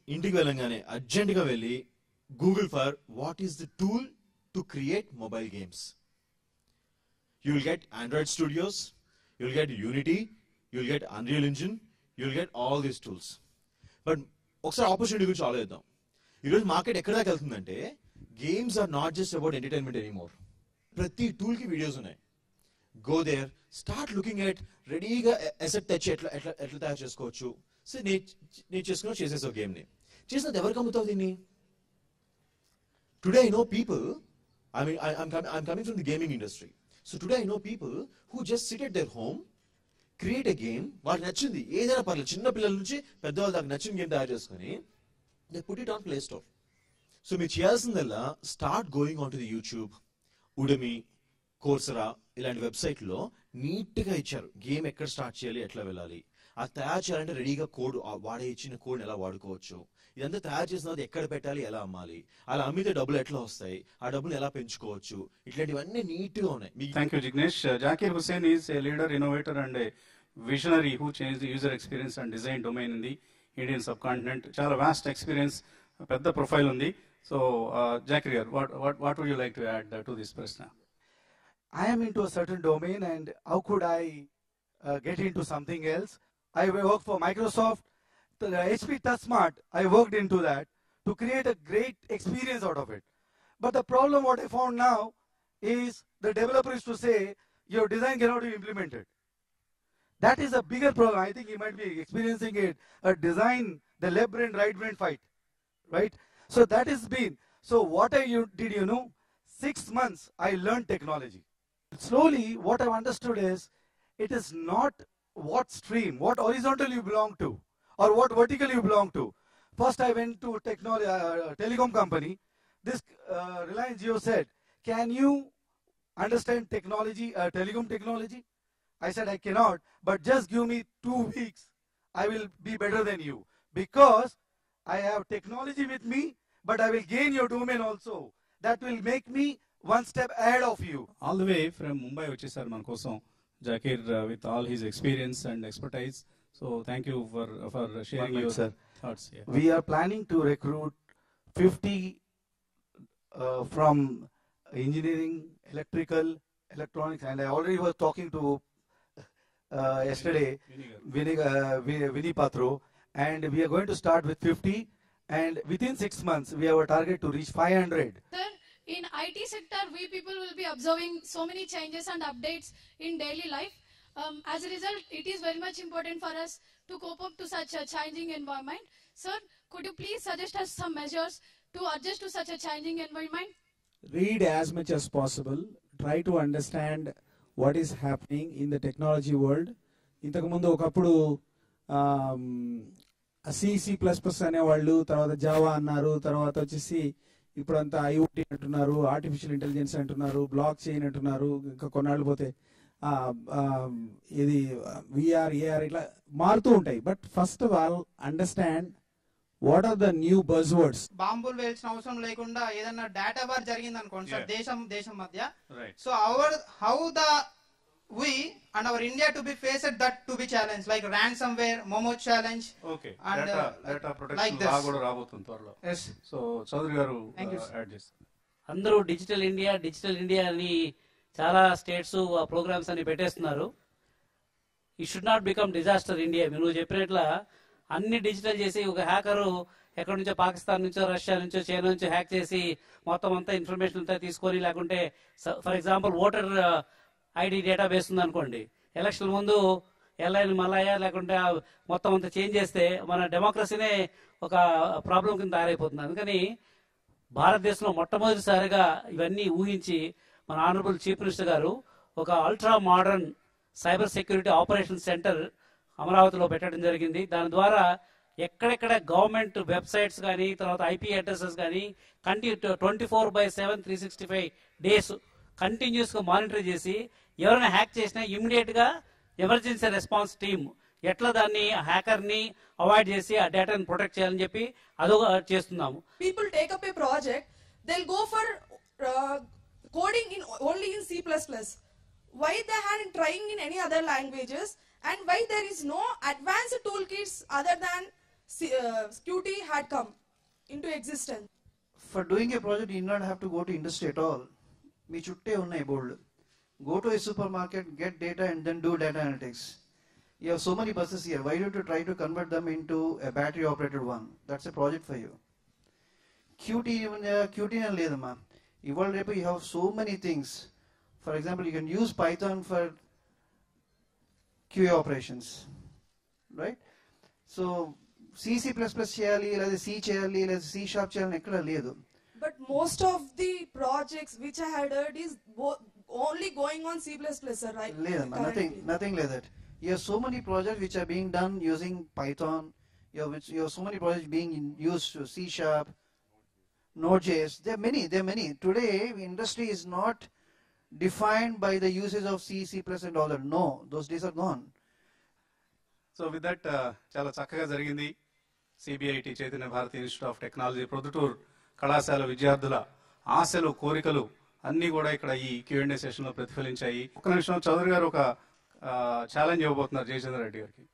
ఇంటికి వెళ్ళంగానే అర్జెంటుగా వెళ్ళి Google for what is the tool to create mobile games. You will get Android studios, you will get Unity, you will get Unreal engine, you will get all these tools. But ఒకసారి opportunity గురించి ఆలోచిద్దాం. ఈరోజు market ఎక్కడ దాకా వెళ్తుందంటే games are not just about entertainment anymore. ప్రతి టూల్కి videos ఉన్నాయి. Go there, start looking at రెడీగా ఎసెట్ తెచ్చి ఎట్లా ఎట్లా ఎట్లా తయారు చేసుకోవచ్చు. సో నే నేను చేసుకున్నా చేసేసావు గేమ్ని. చేసినది ఎవరికి అమ్ముతావు దీన్ని? Today I know people, I mean I'm coming from the gaming industry. So today I know people who just sit at there home, create a game, వాళ్ళకి నచ్చింది ఏదైనా పర్లేదు, చిన్న పిల్లల నుంచి పెద్దవాళ్ళ దాకా నచ్చిన గేమ్ తయారు చేసుకుని they put it on play store. So మీరు చేయాల్సిందల్లా start going on to the YouTube, Udemy, Coursera ఇలాంటి వెబ్సైట్లో నీట్గా ఇచ్చారు గేమ్ ఎక్కడ స్టార్ట్ చేయాలి, ఎట్లా వెళ్ళాలి. అది తయారు చేయాలంటే రెడీగా కోడ్, వాడే ఇచ్చిన కోడ్ ఎలా వాడుకోవచ్చు, ఇదంతా తయారు చేసిన తర్వాత ఎక్కడ పెట్టాలి, ఎలా అమ్మాలి, అలా అమ్మితే డబ్బులు ఎట్లా వస్తాయి, ఆ డబ్బులు ఎలా పెంచుకోవచ్చు, ఇట్లాంటివన్నీ నీట్గా ఉన్నాయి. Thank you, Jignesh. Uh, Zakir Hussain is a leader, innovator and a visionary who changed the user experience and design domain in the Indian subcontinent. Chala vast experience, pedda profile undi. So, uh, Zakir, what, what, what would you like to add uh, to this prashna? I am into a certain domain, and how could I uh, get into something else? I work for Microsoft, the H P Touch Smart. I worked into that to create a great experience out of it. But the problem what I found now is the developer is to say your design cannot be implemented. That is a bigger problem. I think you might be experiencing it. A design, the left brain, right brain fight, right? So that has been. So what I you, did you know? Six months I learned technology. Slowly, what I've understood is, it is not what stream, what horizontal you belong to, or what vertical you belong to. First, I went to technology, uh, telecom company. This uh, Reliance Jio said, "Can you understand technology, uh, telecom technology?" I said, "I cannot, but just give me two weeks. I will be better than you because I have technology with me, but I will gain your domain also. That will make me one step ahead of you." All the way from Mumbai, which is మన కోసం Zakir uh, with all his experience and expertise. So thank you for for sharing your sir. thoughts. Yeah. We are planning to recruit fifty uh, from engineering, electrical, electronics, and I already was talking to uh, yesterday Vinny, uh, Vinny Patro, and we are going to start with fifty, and within six months we have a target to reach five hundred. Sir, in I T sector, we people will be observing so many changes and updates in daily life. Um, as a result, it is very much important for us to cope up to such a changing environment. Sir, could you please suggest us some measures to adjust to such a changing environment? Read as much as possible. Try to understand what is happening in the technology world. ఇంతకు ముందు ఒకప్పుడు C C plus plus అనేవాళ్ళు, తర్వాత Java అన్నారు, తర్వాత వచ్చేసి ఇప్పుడంతా IoT అంటున్నారు, ఆర్టిఫిషియల్ ఇంటెలిజెన్స్ అంటున్నారు, బ్లాక్ చైన్ అంటున్నారు, ఇంకా కొన్నాళ్ళు పోతే ఇది విఆర్ ఏఆర్ ఇట్లా మారుతూ ఉంటాయి. But first of all understand what are the new buzz words. బాంబులు వేల్చిన అవసరం లేకుండా ఏదైనా డేటా బార్ జరిగింది అనుకోండి సార్, దేశం దేశం మధ్య, Right. So our how the we and our India to be faced that to be challenged, like ransomware, Momo challenge. Okay. And Data, uh, data protection like this. law కూడా రాబోతుంది త్వరలో. Yes. So Chowdary గారు Thank you, sir. Add చేస్తారు. అందరూ digital India digital India అని చాలా states ఆ programmes అని పెట్టేస్తున్నారు. ఈ should not become disaster India. నువ్వు చెప్పినట్లా అన్ని డిజిటల్ చేసి ఒక హ్యాకరు ఎక్కడి నుంచో పాకిస్తాన్ నుంచో రష్యా నుంచో చైనా నుంచో హ్యాక్ చేసి మొత్తం అంతా ఇన్ఫర్మేషన్ అంతా తీసుకొని, లేకుంటే for example voter ID database ఉంది అనుకోండి, ఎలక్షన్ ముందు ఎల్ఐన్ మల్లయ్య లేకుంటే మొత్తం అంతా చేంజ్ చేస్తే మన డెమోక్రసీనే ఒక ప్రాబ్లం కింద తయారైపోతుంది. అందుకని భారతదేశంలో మొట్టమొదటిసారిగా ఇవన్నీ ఊహించి మన ఆనరబుల్ చీఫ్ మినిస్టర్ గారు ఒక ultra modern cyber security operation centre అమరావతిలో పెట్టడం జరిగింది. దాని ద్వారా ఎక్కడెక్కడ గవర్నమెంట్ వెబ్సైట్స్ కానీ, తర్వాత ఐపీ అడ్రసెస్ కానీ continue twenty four by seven three sixty five days continuous గా మానిటర్ చేసి ఎవరైనా హ్యాక్ చేసినా ఇమ్మీడియట్ గా ఎమర్జెన్సీ రెస్పాన్స్ టీమ్ ఎట్లా దాన్ని హ్యాకర్ ని అవాయిడ్ చేసి ఆ డేటాను ప్రొటెక్ట్ చేయాలని చెప్పి అదొక చేస్తున్నాము. People take up a project, they'll go for uh, coding in only in C plus plus. Why they aren't trying in any other languages, and why there is no advanced toolkits other than C, uh, Q T had come into existence. For doing a project, you do not have to go to industry at all. మీ చుట్టే ఉన్నాయి board. Go to a supermarket, get data, and then do data analytics. You have so many buses here. Why don't you try to convert them into a battery operated one? That's a project for you. Q T, uh, Q T and ledama. Ival repo you have so many things. For example, you can use Python for Q A operations, right? So C, C++ cheyali, leda C cheyali, leda C sharp cheyali ekkada ledu. But most of the projects which I had heard is only going on C plus plus, sir, right? Ledama, nothing, nothing like that. You have so many projects which are being done using Python. You have, you have so many projects being used to C sharp, Node.js. There are many, there are many. Today, industry is not defined by the usage of C, C plus and all that. No, those days are gone. So with that, చాలా చక్కగా జరిగింది CBIT Chaitanya Bharathi institute of technology Proddatur కళాశాల విద్యార్థుల ఆశలు కోరికలు అన్నీ కూడా ఇక్కడ ఈ క్యూఎండ్ఏ సెషన్ లో ప్రతిఫలించాయి. ఒక్క నిమిషం చౌదరి గారు ఒక ఛాలెంజ్ ఇవ్వబోతున్నారు జయచంద్ర రెడ్డి గారికి.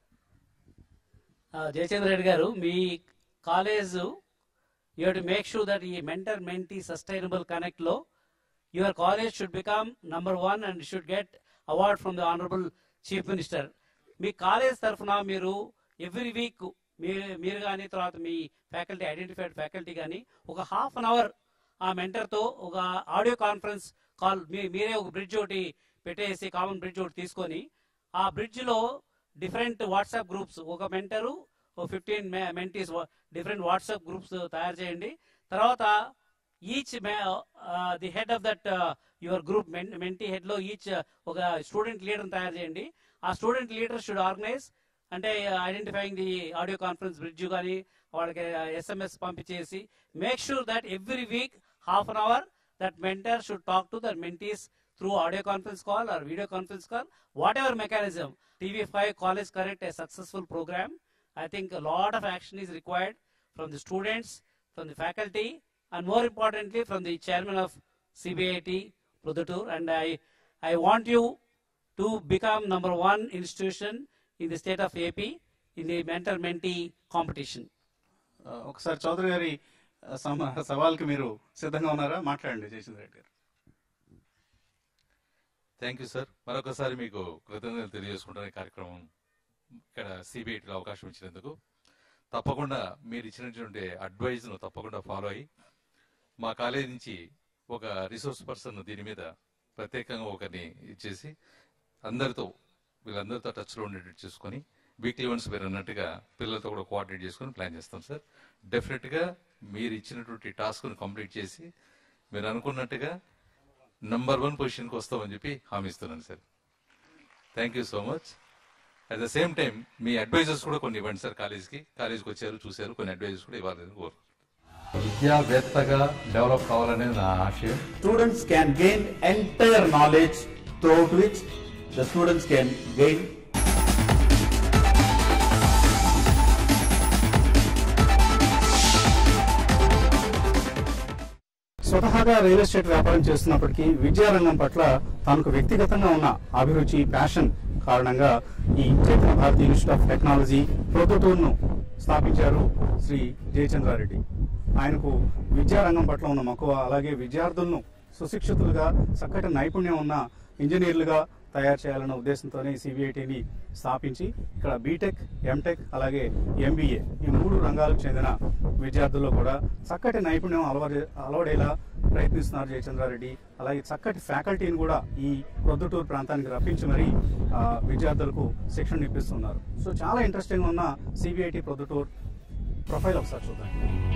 జయచంద్ర రెడ్డి గారు, మీ college you have to make sure that ఈ మెంటర్ మెంటీ సస్టైనబుల్ కనెక్ట్ లో your college should become number one and should get award from the honourable chief minister. మీ కాలేజ్ తరఫున మీరు ఎవ్రీ వీక్ మీరు కానీ తర్వాత మీ ఫ్యాకల్టీ ఐడెంటిఫైడ్ ఫ్యాకల్టీ కానీ ఒక హాఫ్ అన్ అవర్ ఆ మెంటర్తో ఒక ఆడియో కాన్ఫరెన్స్ కాల్ మీరే ఒక బ్రిడ్జ్ ఒకటి పెట్టేసి కామన్ బ్రిడ్జ్ ఒకటి తీసుకొని ఆ బ్రిడ్జ్లో డిఫరెంట్ వాట్సాప్ గ్రూప్స్ ఒక mentor fifteen mentees different WhatsApp groups తయారు చేయండి. తర్వాత each the head of that your group mentee హెడ్లో ఈచ్ ఒక స్టూడెంట్ లీడర్ని తయారు చేయండి. ఆ స్టూడెంట్ లీడర్ షుడ్ ఆర్గనైజ్ అంటే identifying the audio conference bridge కానీ వాళ్ళకి ఎస్ఎంఎస్ పంపించేసి make sure that every week half an hour that mentor should talk to that mentees through audio conference call or video conference call, whatever mechanism. T V five College Connect, a successful program. I think a lot of action is required from the students, from the faculty, and more importantly from the chairman of C B I T, Prudhutur. And I, I want you to become number one institution in the state of A P in the mentor-mentee competition. ఒకసారి చౌదరి గారి సవాల్కి మీరు సిద్ధంగా ఉన్నారా? మాట్లాడండి Jayachandra Reddy garu. Thank you sir. మరొకసారి మీకు కృతజ్ఞతలు తెలియజేసుకుంటున్న కార్యక్రమం ఇక్కడ సిబిఐటీలో అవకాశం ఇచ్చినందుకు. తప్పకుండా మీరు ఇచ్చినటువంటి అడ్వైజ్ను తప్పకుండా ఫాలో అయ్యి మా కాలేజీ నుంచి ఒక రిసోర్స్ పర్సన్ దీని మీద ప్రత్యేకంగా ఒకరిని ఇచ్చేసి అందరితో వీళ్ళందరితో టచ్లో ఉండేటట్టు చేసుకొని వీక్లీ వన్స్ మీరు అన్నట్టుగా పిల్లలతో కూడా కోఆర్డినేట్ చేసుకొని ప్లాన్ చేస్తాం సార్. డెఫినెట్గా మీరు ఇచ్చినటువంటి టాస్క్ను కంప్లీట్ చేసి మీరు అనుకున్నట్టుగా నంబర్ వన్ పొజిషన్కి వస్తామని చెప్పి హామీ ఇస్తున్నాను sir. Thank you so much. At the same time మీ అడ్వైజర్స్ కూడా కొన్ని ఇవ్వండి సార్. కాలేజ్కి కాలేజ్కి వచ్చారు, చూశారు, కొన్ని అడ్వైజర్స్ కూడా ఇవ్వాలని కోరు. విద్యావేత్తగా డెవలప్ కావాలనేది నా ఆశయం. Students can gain entire knowledge throughout which the students can gain స్వతహాగా రియల్ ఎస్టేట్ వ్యాపారం చేస్తున్నప్పటికీ విద్యారంగం పట్ల తనకు వ్యక్తిగతంగా ఉన్న అభిరుచి, ప్యాషన్ కారణంగా ఈ Chaitanya Bharathi institute of technology ప్రొద్దుటూరును స్థాపించారు శ్రీ జయచంద్రారెడ్డి. ఆయనకు విద్యారంగం పట్ల ఉన్న మక్కువ, అలాగే విద్యార్థులను సుశిక్షితులుగా చక్కటి నైపుణ్యం ఉన్న ఇంజనీర్లుగా తయారు చేయాలన్న ఉద్దేశంతోనే సిబిఐటిని స్థాపించి ఇక్కడ బీటెక్, ఎంటెక్, అలాగే ఎంబీఏ ఈ మూడు రంగాలకు చెందిన విద్యార్థుల్లో కూడా చక్కటి నైపుణ్యం అలవడే అలవడేలా ప్రయత్నిస్తున్నారు జయచంద్రారెడ్డి. అలాగే చక్కటి ఫ్యాకల్టీని కూడా ఈ ప్రొద్దుటూరు ప్రాంతానికి రప్పించి మరీ విద్యార్థులకు శిక్షణ ఇప్పిస్తున్నారు. సో చాలా ఇంట్రెస్టింగ్ ఉన్న సిబిఐటి ప్రొద్దుటూరు ప్రొఫైల్ ఒకసారి చూద్దాం.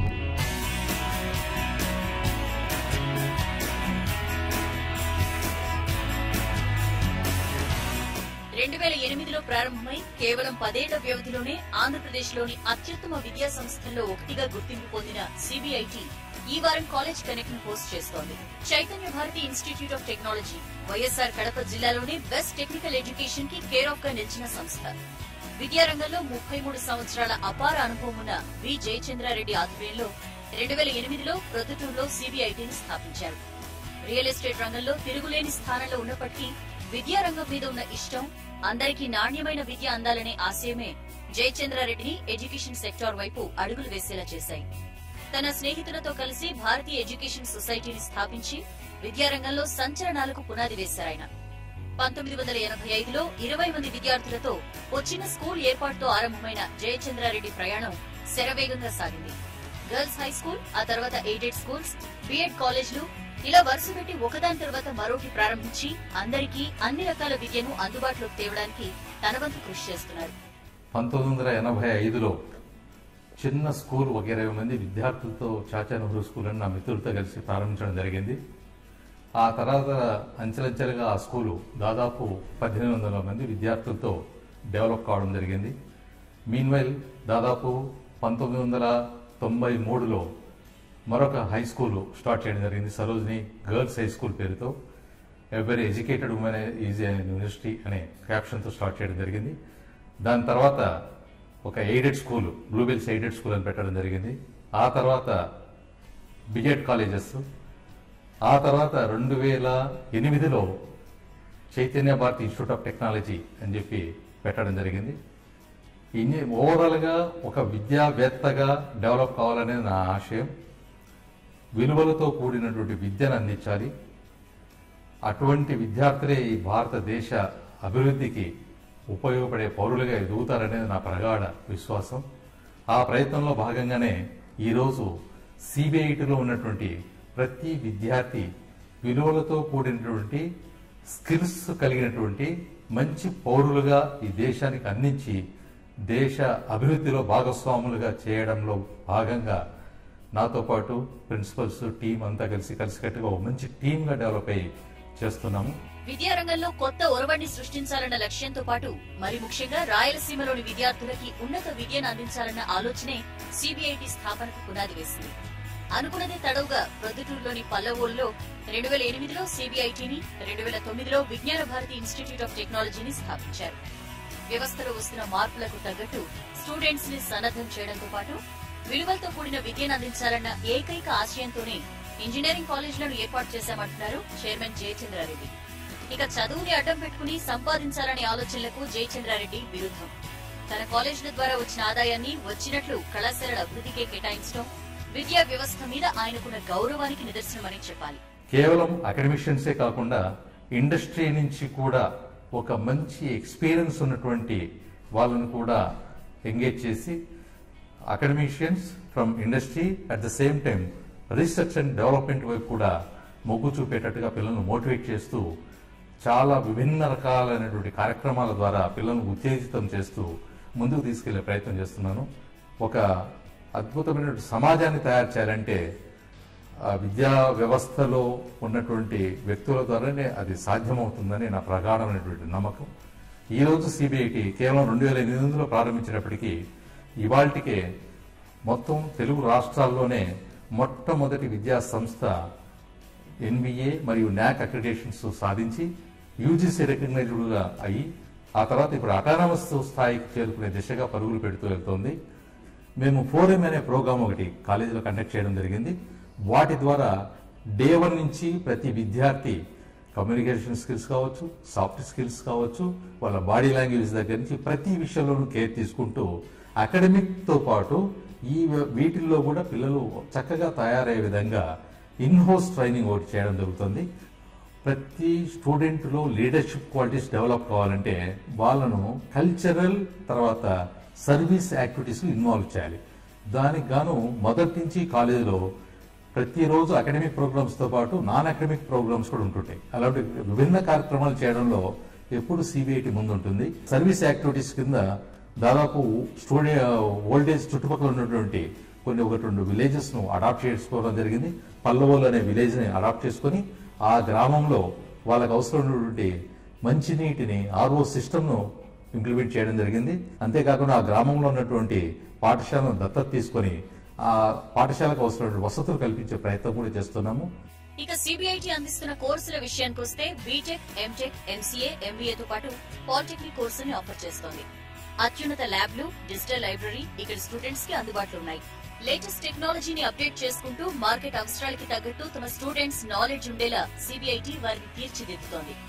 రెండు వేల ఎనిమిదిలో ప్రారంభమై కేవలం పదేళ్ల వ్యవధిలోనే ఆంధ్రప్రదేశ్లోని అత్యుత్తమ విద్యా సంస్థల్లో ఒకటిగా గుర్తింపు పొందిన సిబిఐటి ఈ వారం కాలేజ్ కనెక్ట్ ను హోస్ట్ చేస్తోంది. Chaitanya Bharathi institute of technology YSR Kadapa జిల్లాలోని బెస్ట్ టెక్నికల్ ఎడ్యుకేషన్ కి కేర్ ఆఫ్ గా నిలిచిన సంస్థ. విద్యారంగంలో ముప్పై మూడు సంవత్సరాల అపార అనుభవం ఉన్న వి జయచంద్రారెడ్డి ఆధ్వర్యంలో రెండు వేల ఎనిమిదిలో ప్రొద్దుటూరులో సిబిఐటిని స్థాపించారు. రియల్ ఎస్టేట్ రంగంలో తిరుగులేని స్థానంలో ఉన్నప్పటికీ విద్యారంగం మీద ఉన్న ఇష్టం, అందరికీ నాణ్యమైన విద్య అందాలనే ఆశయమే జయచంద్రారెడ్డిని ఎడ్యుకేషన్ సెక్టార్ వైపు అడుగులు వేసేలా చేశాయి. తన స్నేహితులతో కలిసి భారతీయ ఎడ్యుకేషన్ సొసైటీని స్థాపించి విద్యారంగంలో సంచలనాలకు పునాది వేశారాయన. పంతొమ్మిది వందల ఎనభై ఐదులో ఇరవై మంది విద్యార్థులతో వచ్చిన స్కూల్ ఏర్పాటుతో ఆరంభమైన జయచంద్రారెడ్డి ప్రయాణం శరవేగంగా సాగింది. గర్ల్స్ హై స్కూల్, ఆ తర్వాత ఎయిడెడ్ స్కూల్స్, బిఎడ్ కాలేజీలు ఇలా వరుసపెట్టి ఒకదాని తర్వాత మరొకటి ప్రారంభించి అందరికీ అన్ని రకాల విద్యను అందుబాటులోకి తేవడానికి తన వంతు కృషి చేస్తున్నారు. పంతొమ్మిది వందల ఎనభై ఐదులో చిన్న స్కూల్ ఒక ఇరవై మంది విద్యార్థులతో చాచా నెహ్రూ స్కూల్ అని నా మిత్రులతో కలిసి ప్రారంభించడం జరిగింది. ఆ తర్వాత అంచెలంచెలుగా ఆ స్కూలు దాదాపు పద్దెనిమిది వందల మంది విద్యార్థులతో డెవలప్ కావడం జరిగింది. మీన్వైల్ దాదాపు పంతొమ్మిది వందల తొంభై మూడులో మరొక హై స్కూల్ స్టార్ట్ చేయడం జరిగింది, సరోజిని గర్ల్స్ హై స్కూల్ పేరుతో. Every educated women is a university అనే క్యాప్షన్తో స్టార్ట్ చేయడం జరిగింది. దాని తర్వాత ఒక aided school, Bluebells aided school అని పెట్టడం జరిగింది. ఆ తర్వాత బిఎడ్ కాలేజెస్, ఆ తర్వాత రెండు వేల ఎనిమిదిలో Chaitanya Bharathi institute of technology అని చెప్పి పెట్టడం జరిగింది. ఇన్ని ఓవరాల్గా ఒక విద్యావేత్తగా డెవలప్ కావాలనేది నా ఆశయం. విలువలతో కూడినటువంటి విద్యను అందించాలి. అటువంటి విద్యార్థులే ఈ భారతదేశ అభివృద్ధికి ఉపయోగపడే పౌరులుగా ఎదుగుతారనేది నా ప్రగాఢ విశ్వాసం. ఆ ప్రయత్నంలో భాగంగానే ఈరోజు సిబిఐటిలో ఉన్నటువంటి ప్రతి విద్యార్థి విలువలతో కూడినటువంటి స్కిల్స్ కలిగినటువంటి మంచి పౌరులుగా ఈ దేశానికి అందించి దేశ అభివృద్ధిలో భాగస్వాములుగా చేయడంలో భాగంగా నాతో పాటు ప్రిన్సిపల్స్ టీం అంతా కలిసి కలిసికట్టుగా ఒక మంచి టీంగా డెవలప్ అయ్యి చేస్తున్నాము. విద్యారంగంలో కొత్త ఒరవడిని సృష్టించాలన్న లక్ష్యంతో పాటు మరి ముఖ్యంగా రాయలసీమలోని విద్యార్థులకి ఉన్నత విద్యను అందించాలన్న ఆలోచనే సిబిఐటి స్థాపనకు పునాది వేసింది. అనుకున్నదే తడవుగా ప్రొద్దుటూరులోని పల్లవోలులో రెండు వేల ఎనిమిదిలో సిబిఐటిని, రెండు వేల తొమ్మిదిలో విజ్ఞాన భారతి ఇన్స్టిట్యూట్ ఆఫ్ టెక్నాలజీని స్థాపించారు. వ్యవస్థలో వస్తున్న మార్పులకు తగ్గట్టు స్టూడెంట్స్ ని సన్నద్దం చేయడంతో పాటు విలువలతో కూడిన విద్యను అందించాలన్న ఏకైక ఆశయంతోనే ఇంజనీరింగ్ కాలేజీలను ఏర్పాటు చేశామంటున్నారు చైర్మన్ జయచంద్రారెడ్డి. ఇక చదువుని అడ్డం పెట్టుకుని సంపాదించాలనే ఆలోచనలకు జయచంద్రారెడ్డి విరుద్ధం. తన కాలేజీల ద్వారా వచ్చిన ఆదాయాన్ని వచ్చినట్లు కళాశాలల అభివృద్ధికే కేటాయించడం విద్యా వ్యవస్థ మీద ఆయనకున్న గౌరవానికి నిదర్శనమని చెప్పాలి. కేవలం అకాడమిషియన్సే కాకుండా ఇండస్ట్రీ నుంచి కూడా ఒక మంచి ఎక్స్పీరియన్స్ ఉన్నటువంటి వాళ్ళను కూడా ఎంగేజ్ చేసి academicians from industry at the same time research and development వైపు కూడా మొగ్గు చూపేటట్టుగా పిల్లలను మోటివేట్ చేస్తూ చాలా విభిన్న రకాలైనటువంటి కార్యక్రమాల ద్వారా పిల్లలను ఉత్తేజితం చేస్తూ ముందుకు తీసుకెళ్లే ప్రయత్నం చేస్తున్నాను. ఒక అద్భుతమైనటువంటి సమాజాన్ని తయారు చేయాలంటే విద్యా వ్యవస్థలో ఉన్నటువంటి వ్యక్తుల ద్వారానే అది సాధ్యమవుతుందని నా ప్రగాఢమైనటువంటి నమ్మకం. ఈరోజు సిబిఐటి కేవలం రెండు వేల ఎనిమిదిలో ప్రారంభించినప్పటికీ ఇవాళకే మొత్తం తెలుగు రాష్ట్రాల్లోనే మొట్టమొదటి విద్యా సంస్థ ఎన్బిఏ మరియు న్యాక్ అక్రిడేషన్స్ సాధించి యూజీసీ రికగ్నైజ్డ్గా అయ్యి ఆ తర్వాత ఇప్పుడు అటానమస్ స్థాయికి చేరుకునే దిశగా పరుగులు పెడుతూ వెళ్తోంది. మేము ఫోర్ ఎం అనే ప్రోగ్రామ్ ఒకటి కాలేజీలో కండక్ట్ చేయడం జరిగింది. వాటి ద్వారా డే వన్ నుంచి ప్రతి విద్యార్థి కమ్యూనికేషన్ స్కిల్స్ కావచ్చు, సాఫ్ట్ స్కిల్స్ కావచ్చు, వాళ్ళ బాడీ లాంగ్వేజ్ దగ్గర నుంచి ప్రతి విషయంలోనూ కేర్ తీసుకుంటూ అకాడమిక్తో పాటు ఈ వీటిల్లో కూడా పిల్లలు చక్కగా తయారయ్యే విధంగా ఇన్ హౌస్ ట్రైనింగ్ ఒకటి చేయడం జరుగుతుంది. ప్రతి స్టూడెంట్లో లీడర్షిప్ క్వాలిటీస్ డెవలప్ కావాలంటే వాళ్ళను కల్చరల్ తర్వాత సర్వీస్ యాక్టివిటీస్లో ఇన్వాల్వ్ చేయాలి. దానికి గాను మొదటి నుంచి కాలేజీలో ప్రతిరోజు అకాడమిక్ ప్రోగ్రామ్స్తో పాటు నాన్ అకాడమిక్ ప్రోగ్రామ్స్ కూడా ఉంటుంటాయి. అలాంటి విభిన్న కార్యక్రమాలు చేయడంలో ఎప్పుడు సిబిఐటి ముందుంటుంది. సర్వీస్ యాక్టివిటీస్ కింద దాదాపు స్టూడెంట్ ఓల్డేజ్ చుట్టుపక్కల ఉన్నటువంటి కొన్ని ఒకటి రెండు విలేజెస్ ను అడాప్ట్ చేసుకోవడం జరిగింది. పల్లవోలు అనే విలేజ్ ని అడాప్ట్ చేసుకుని ఆ గ్రామంలో వాళ్ళకు అవసరమైనటువంటి మంచినీటిని ఆర్ఓ సిస్టమ్ ను ఇంప్లిమెంట్ చేయడం జరిగింది. అంతేకాకుండా ఆ గ్రామంలో ఉన్నటువంటి పాఠశాలను దత్తత తీసుకొని ఆ పాఠశాలకు అవసరమైన వసతులు కల్పించే ప్రయత్నం కూడా చేస్తున్నాము. ఇక సిబిఐటి అందిస్తున్న కోర్సుల విషయానికి వస్తే బీటెక్, ఎంటెక్, ఎంసీఏ, ఎంబీఏతో పాటు పాలిటెక్నిక్ కోర్సుని ఆఫర్ చేస్తోంది. అత్యున్నత ల్యాబ్లు, డిజిటల్ లైబ్రరీ ఇక్కడ స్టూడెంట్స్ కి అందుబాటులో ఉన్నాయి. లేటెస్ట్ టెక్నాలజీని అప్డేట్ చేసుకుంటూ మార్కెట్ అవసరాలకి తగ్గట్టు తమ స్టూడెంట్స్ నాలెడ్జ్ ఉండేలా సిబిఐటి వారిని తీర్చిదిద్దుతోంది.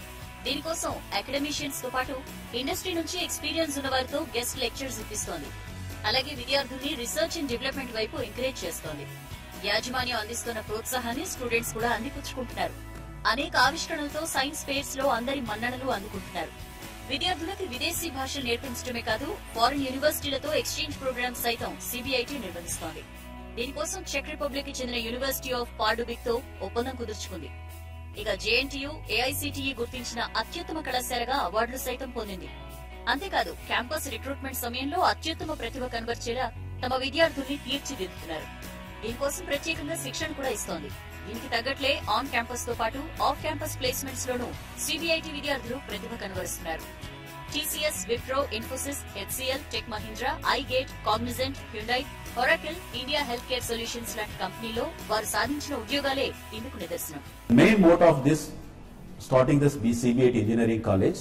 దీనికోసం అకాడమిషియన్స్ తో పాటు ఇండస్ట్రీ నుంచి ఎక్స్పీరియన్స్ ఉన్న వారితో గెస్ట్ లెక్చర్స్ ఇప్పిస్తోంది. అలాగే విద్యార్థుల్ని రీసెర్చ్ అండ్ డెవలప్మెంట్ వైపు ఎంకరేజ్ చేస్తోంది. యాజమాన్యం అందిస్తున్న ప్రోత్సాహాన్ని స్టూడెంట్స్ కూడా అందిపుచ్చుకుంటున్నారు. అనేక ఆవిష్కరణలతో సైన్స్ ఫెయిర్స్ లో అందరి మన్ననలు అందుకుంటున్నారు. విద్యార్థులకు విదేశీ భాషలు నేర్పించడమే కాదు, ఫారిన్ యూనివర్సిటీలతో ఎక్స్చేంజ్ ప్రోగ్రామ్స్ సైతం సిబిఐటి నిర్వహిస్తోంది. దీనికోసం చెక్ రిపబ్లిక్ కి చెందిన యూనివర్సిటీ ఆఫ్ పార్డుబిక్ తో ఒప్పందం కుదుర్చుకుంది. ఇక జేఎన్టీయూ ఏఐసిటిఈ గుర్తించిన అత్యుత్తమ కళాశాలగా అవార్డులు సైతం పొందింది. అంతేకాదు క్యాంపస్ రిక్రూట్మెంట్ సమయంలో అత్యుత్తమ ప్రతిభ కనబర్చేలా తమ విద్యార్థుల్ని తీర్చిదిద్దుతున్నారు. దీనికోసం ప్రత్యేకంగా శిక్షణ కూడా ఇస్తోంది. దీనికి తగ్గట్లే ఆన్ క్యాంపస్ తో పాటు ఆఫ్ క్యాంపస్ ప్లేస్మెంట్స్ లోనూ సిబిఐటి విద్యార్థులు ప్రతిభ కనబరుస్తున్నారు. TCS, Wipro, Infosys, HCL, tech Mahindra, iGate, Cognizant, Hyundai, Oracle, India health care solutions లాంటి కంపెనీలో వారు సాధించిన ఉద్యోగాలే ఇందుకు నిదర్శనం. Main motto of this, starting this C B I T Engineering College,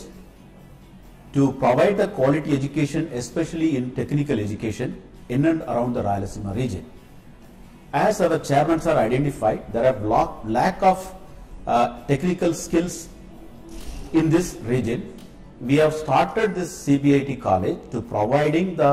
to provide the quality education, especially in technical education, in and around the Rayalaseema region. As our chairmen are identified, there are lot, lack of uh, technical skills in this region. We have started this C B I T college to providing the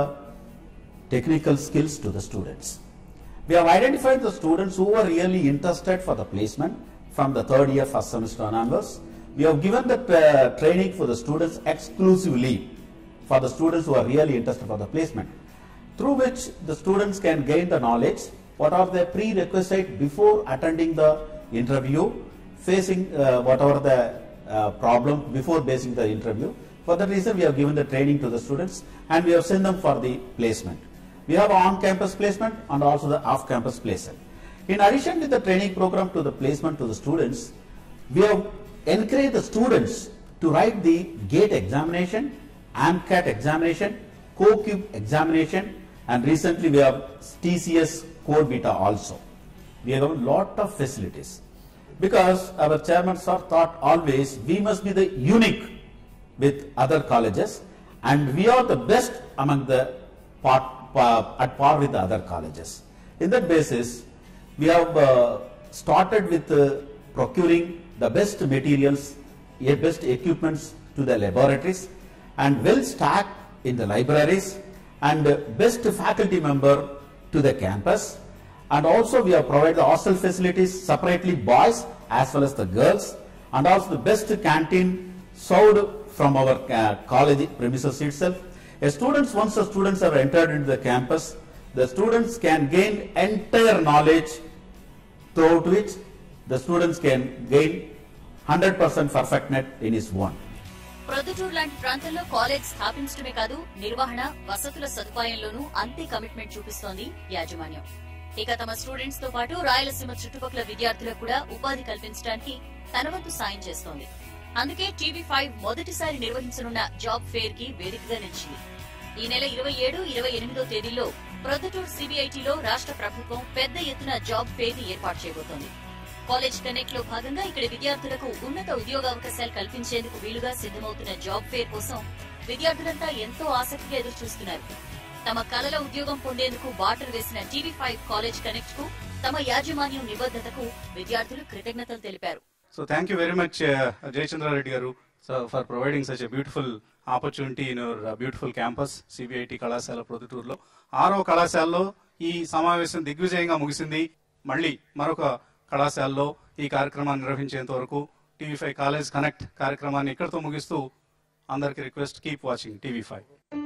technical skills to the students. We have identified the students who are really interested for the placement from the third year first semester onwards. We have given the uh, training for the students exclusively for the students who are really interested for the placement, through which the students can gain the knowledge what are the prerequisites before attending the interview, facing uh, whatever the uh, problem before basing the interview. For that reason, we have given the training to the students and we have sent them for the placement. We have on-campus placement and also the off-campus placement. In addition to the training program to the placement to the students, we have encouraged the students to write the GATE examination, AMCAT examination, CoCube examination, and recently we have T C S Core Beta also. We have a lot of facilities because our chairman sir thought always we must be the unique with other colleges and we are the best among the part, uh, at par with the other colleges. In that basis, we have uh, started with uh, procuring the best materials, uh, best equipments to the laboratories and well stacked in the libraries and uh, best faculty member to the campus, and also we have provided the hostel facilities separately boys as well as the girls, and also the best canteen served from our uh, college premises itself. A students, once the students have entered into the campus, the students can gain entire knowledge throughout which the students can gain one hundred percent perfectness in his one. Proddatur లాంటి ప్రాంతంలో college స్థాపించడమే కాదు, నిర్వహణ, వసతుల సదుపాయంలోనూ అంతే commitment చూపిస్తోంది యాజమాన్యం. ఇక తమ స్టూడెంట్స్ తో పాటు రాయలసీమ చుట్టుపక్కల విద్యార్థులకు కూడా ఉపాధి కల్పించడానికి తన వంతు సాయం చేస్తోంది. అందుకే టీవీ ఫైవ్ మొదటిసారి నిర్వహించనున్న జాబ్ ఫెయిర్ కి వేదికగా నిలిచింది. ఈ నెల ఇరవై ఏడు ఇరవై ఎనిమిదో తేదీల్లో ప్రొద్దుటూరు సిబిఐటిలో రాష్ట్ర ప్రభుత్వం పెద్ద ఎత్తున జాబ్ ఫెయిర్ ని ఏర్పాటు చేయబోతోంది. కాలేజ్ కనెక్ట్ లో భాగంగా ఇక్కడ విద్యార్థులకు ఉన్నత ఉద్యోగావకాశాలు కల్పించేందుకు వీలుగా సిద్దమవుతున్న జాబ్ ఫెయిర్ కోసం విద్యార్థులంతా ఎంతో ఆసక్తిగా ఎదురు చూస్తున్నారు. తమ కలల ఉద్యోగం పొందేందుకు బాటలు వేసిన టీవీ ఫైవ్ కాలేజ్ కనెక్ట్ కు తమ యాజమాన్యం నిబద్ధతకు విద్యార్థులు కృతజ్ఞతలు తెలిపారు. So thank you very much, uh, Jayachandra Reddy garu, so for providing such a beautiful opportunity in your uh, beautiful campus, C B I T కళాశాల ప్రొద్దుటూరులో. ఆరో కళాశాలలో ఈ సమావేశం దిగ్విజయంగా ముగిసింది. మళ్ళీ మరొక కళాశాలలో ఈ కార్యక్రమాన్ని నిర్వహించేంత వరకు టీవీ ఫైవ్ కాలేజ్ కనెక్ట్ కార్యక్రమాన్ని ఇక్కడితో ముగిస్తూ అందరికీ request, keep watching TV five.